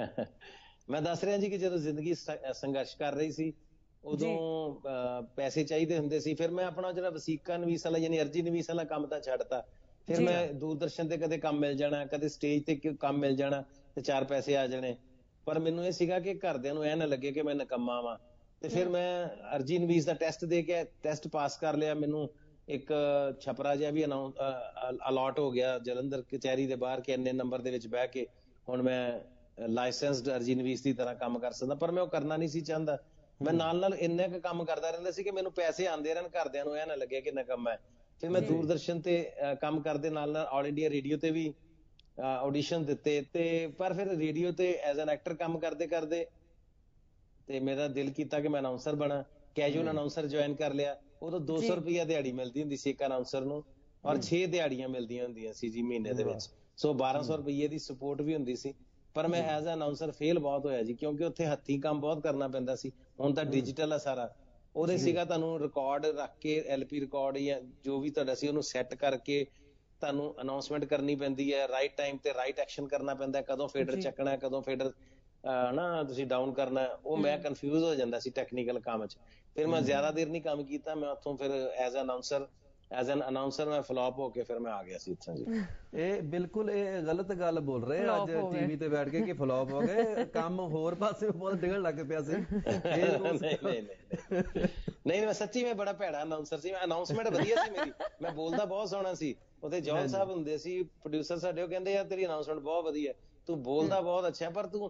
ਮੈਂ ਦੱਸ ਰਿਹਾ ਜੀ ਕਿ ਜਦੋਂ ਜ਼ਿੰਦਗੀ ਸੰਘਰਸ਼ ਕਰ ਰਹੀ ਸੀ, ਉਦੋਂ ਪੈਸੇ ਚਾਹੀਦੇ ਹੁੰਦੇ ਸੀ। ਫਿਰ ਮੈਂ ਆਪਣਾ ਜਿਹੜਾ ਵਸੀਕਾ ਨਵੀਸ ਵਾਲਾ, ਯਾਨੀ ਅਰਜੀ ਨਵੀਸ ਵਾਲਾ ਕੰਮ ਤਾਂ ਛੱਡਤਾ। ਫਿਰ ਮੈਂ ਦੂਰਦਰਸ਼ਨ ਤੇ ਕਦੇ ਕੰਮ ਮਿਲ ਜਾਣਾ, ਕਦੇ ਸਟੇਜ ਤੇ ਕੰਮ ਮਿਲ ਜਾਣਾ, ਤੇ ਚਾਰ ਪੈਸੇ ਆ ਜਾਣੇ। ਪਰ ਮੈਨੂੰ ਇਹ ਸੀਗਾ ਕਿ ਘਰਦਿਆਂ ਨੂੰ ਇਹ ਨਾ ਲੱਗੇ ਕਿ ਮੈਂ ਨਿਕੰਮਾ ਵਾਂ। ਤੇ ਫਿਰ ਮੈਂ ਅਰਜੀ ਨਵੀਸ ਦਾ ਟੈਸਟ ਦੇ ਕੇ ਟੈਸਟ ਪਾਸ ਕਰ ਲਿਆ। ਮੈਨੂੰ ਇੱਕ ਛਪਰਾ ਜਿਹਾ ਵੀ ਅਲਾਟ ਹੋ ਗਿਆ ਜਲੰਧਰ ਕਚਹਿਰੀ ਦੇ ਬਾਹਰ, ਕਿ ਇੰਨੇ ਨੰਬਰ ਦੇ ਵਿੱਚ ਬਹਿ ਕੇ ਹੁਣ ਮੈਂ ਲਾਇਸੈਂਸਡ ਅਰਜੀ ਨਵੀਸ ਦੀ ਤਰ੍ਹਾਂ ਕੰਮ ਕਰ ਸਕਦਾ। ਪਰ ਮੈਂ ਉਹ ਕਰਨਾ ਨਹੀਂ ਸੀ ਚਾਹੁੰਦਾ। ਮੈਂ ਨਾਲ ਨਾਲ ਇੰਨਾ ਕੁ ਕੰਮ ਕਰਦਾ ਰਹਿੰਦਾ ਸੀ ਕਿ ਮੈਨੂੰ ਪੈਸੇ ਆਉਂਦੇ ਰਹਿਣ, ਘਰਦਿਆਂ ਨੂੰ ਇਹ ਨਾ ਲੱਗੇ ਕਿ ਨਿਕੰਮਾ ਹੈ। ਫਿਰ ਮੈਂ ਦੂਰਦਰਸ਼ਨ ਤੇ ਕੰਮ ਕਰਦੇ ਨਾਲ ਨਾਲ ਆਲ ਇੰਡੀਆ ਰੇਡੀਓ ਤੇ ਵੀ ਆਡੀਸ਼ਨ ਦਿੱਤੇ। ਤੇ ਪਰ ਫਿਰ ਰੇਡੀਓ ਤੇ ਐਜ਼ ਐਨ ਐਕਟਰ ਕੰਮ ਕਰਦੇ ਕਰਦੇ ਤੇ ਮੇਰਾ ਦਿਲ ਕੀਤਾ ਕਿ ਮੈਂ ਅਨਾਉਂਸਰ ਬਣਾ। ਕੈਜੂਅਲ ਅਨਾਉਂਸਰ ਜੁਆਇਨ ਕਰ ਲਿਆ। ਉਦੋਂ ਦੋ ਸੌ ਰੁਪਇਆ ਦਿਹਾੜੀ ਮਿਲਦੀ ਹੁੰਦੀ ਸੀ ਇੱਕ ਅਨਾਉਂਸਰ ਨੂੰ, ਔਰ ਛੇ ਦਿਹਾੜੀਆਂ ਮਿਲਦੀਆਂ ਹੁੰਦੀਆਂ ਸੀ ਜੀ ਮਹੀਨੇ ਦੇ ਵਿੱਚ। ਸੋ ਬਾਰਾਂ ਸੌ ਰੁਪਈਏ ਦੀ ਸਪੋਰਟ ਵੀ ਹੁੰਦੀ ਸੀ। ਪਰ ਮੈਂ ਐਜ਼ ਐ ਅਨਾਉਂਸਰ ਫੇਲ ਬਹੁਤ ਹੋਇਆ ਜੀ, ਕਿਉਂਕਿ ਉੱਥੇ ਹੱਥੀਂ ਕੰਮ ਬਹੁਤ ਕਰਨਾ ਪੈਂਦਾ ਸੀ। ਹੁਣ ਤਾਂ ਡਿਜੀਟਲ ਆ ਸਾਰਾ। ਉਹਦੇ ਸੀਗਾ ਤੁਹਾਨੂੰ ਰਿਕਾਰਡ ਰੱਖ ਕੇ, ਐਲ ਪੀ ਰਿਕਾਰਡ ਜਾਂ ਜੋ ਵੀ ਤੁਹਾਡਾ ਸੀ ਉਹਨੂੰ ਸੈੱਟ ਕਰਕੇ ਤੁਹਾਨੂੰ ਅਨਾਉਂਸਮੈਂਟ ਕਰਨੀ ਪੈਂਦੀ ਹੈ। ਰਾਈਟ ਟਾਈਮ ਤੇ ਰਾਈਟ ਐਕਸ਼ਨ ਕਰਨਾ ਪੈਂਦਾ, ਕਦੋਂ ਫੇਡਰ ਚੱਕਣਾ, ਕਦੋਂ ਫੇਡਰ ਨਾ ਤੁਸੀਂ ਡਾਊਨ ਕਰਨਾ। ਉਹ ਮੈਂ ਕਨਫਿਊਜ਼ ਹੋ ਜਾਂਦਾ ਸੀ ਟੈਕਨੀਕਲ ਕੰਮ 'ਚ। ਫਿਰ ਮੈਂ ਜ਼ਿਆਦਾ ਦੇਰ ਨਹੀਂ ਕੰਮ ਕੀਤਾ। ਮੈਂ ਉੱਥੋਂ ਫਿਰ as a announcer as an announcer ਮੈਂ ਫਲॉप ਹੋ ਕੇ ਫਿਰ ਮੈਂ ਆ ਗਿਆ ਸੀ ਇੱਥੋਂ ਜੀ। ਇਹ ਬਿਲਕੁਲ ਇਹ ਗਲਤ ਗੱਲ ਬੋਲ ਰਹੇ ਅੱਜ ਟੀਵੀ ਤੇ ਬੈਠ ਕੇ ਕਿ ਫਲॉप ਹੋ ਗਏ। ਕੰਮ ਹੋਰ ਪਾਸੇ ਬਹੁਤ ਡਿੱਗਣ ਲੱਗ ਪਿਆ ਸੀ। ਨਹੀਂ ਨਹੀਂ ਨਹੀਂ ਮੈਂ ਸੱਚੀ ਮੈਂ ਬੜਾ ਭੈੜਾ ਅਨਾਉਂਸਰ ਸੀ। ਅਨਾਉਂਸਮੈਂਟ ਵਧੀਆ ਸੀ ਮੇਰੀ, ਮੈਂ ਬੋਲਦਾ ਬਹੁਤ ਸੋਹਣਾ ਸੀ। ਉਹਦੇ ਜੌਨ ਸਾਹਿਬ ਹੁੰਦੇ ਸੀ ਪ੍ਰੋਡਿਊਸਰ ਸਾਡੇ, ਉਹ ਕਹਿੰਦੇ ਯਾਰ ਤੇਰੀ ਅਨਾਉਂਸਮੈਂਟ ਬਹੁਤ ਵਧੀਆ, ਤੂੰ ਬੋਲਦਾ ਬਹੁਤ ਅੱਛਾ, ਪਰ ਤੂੰ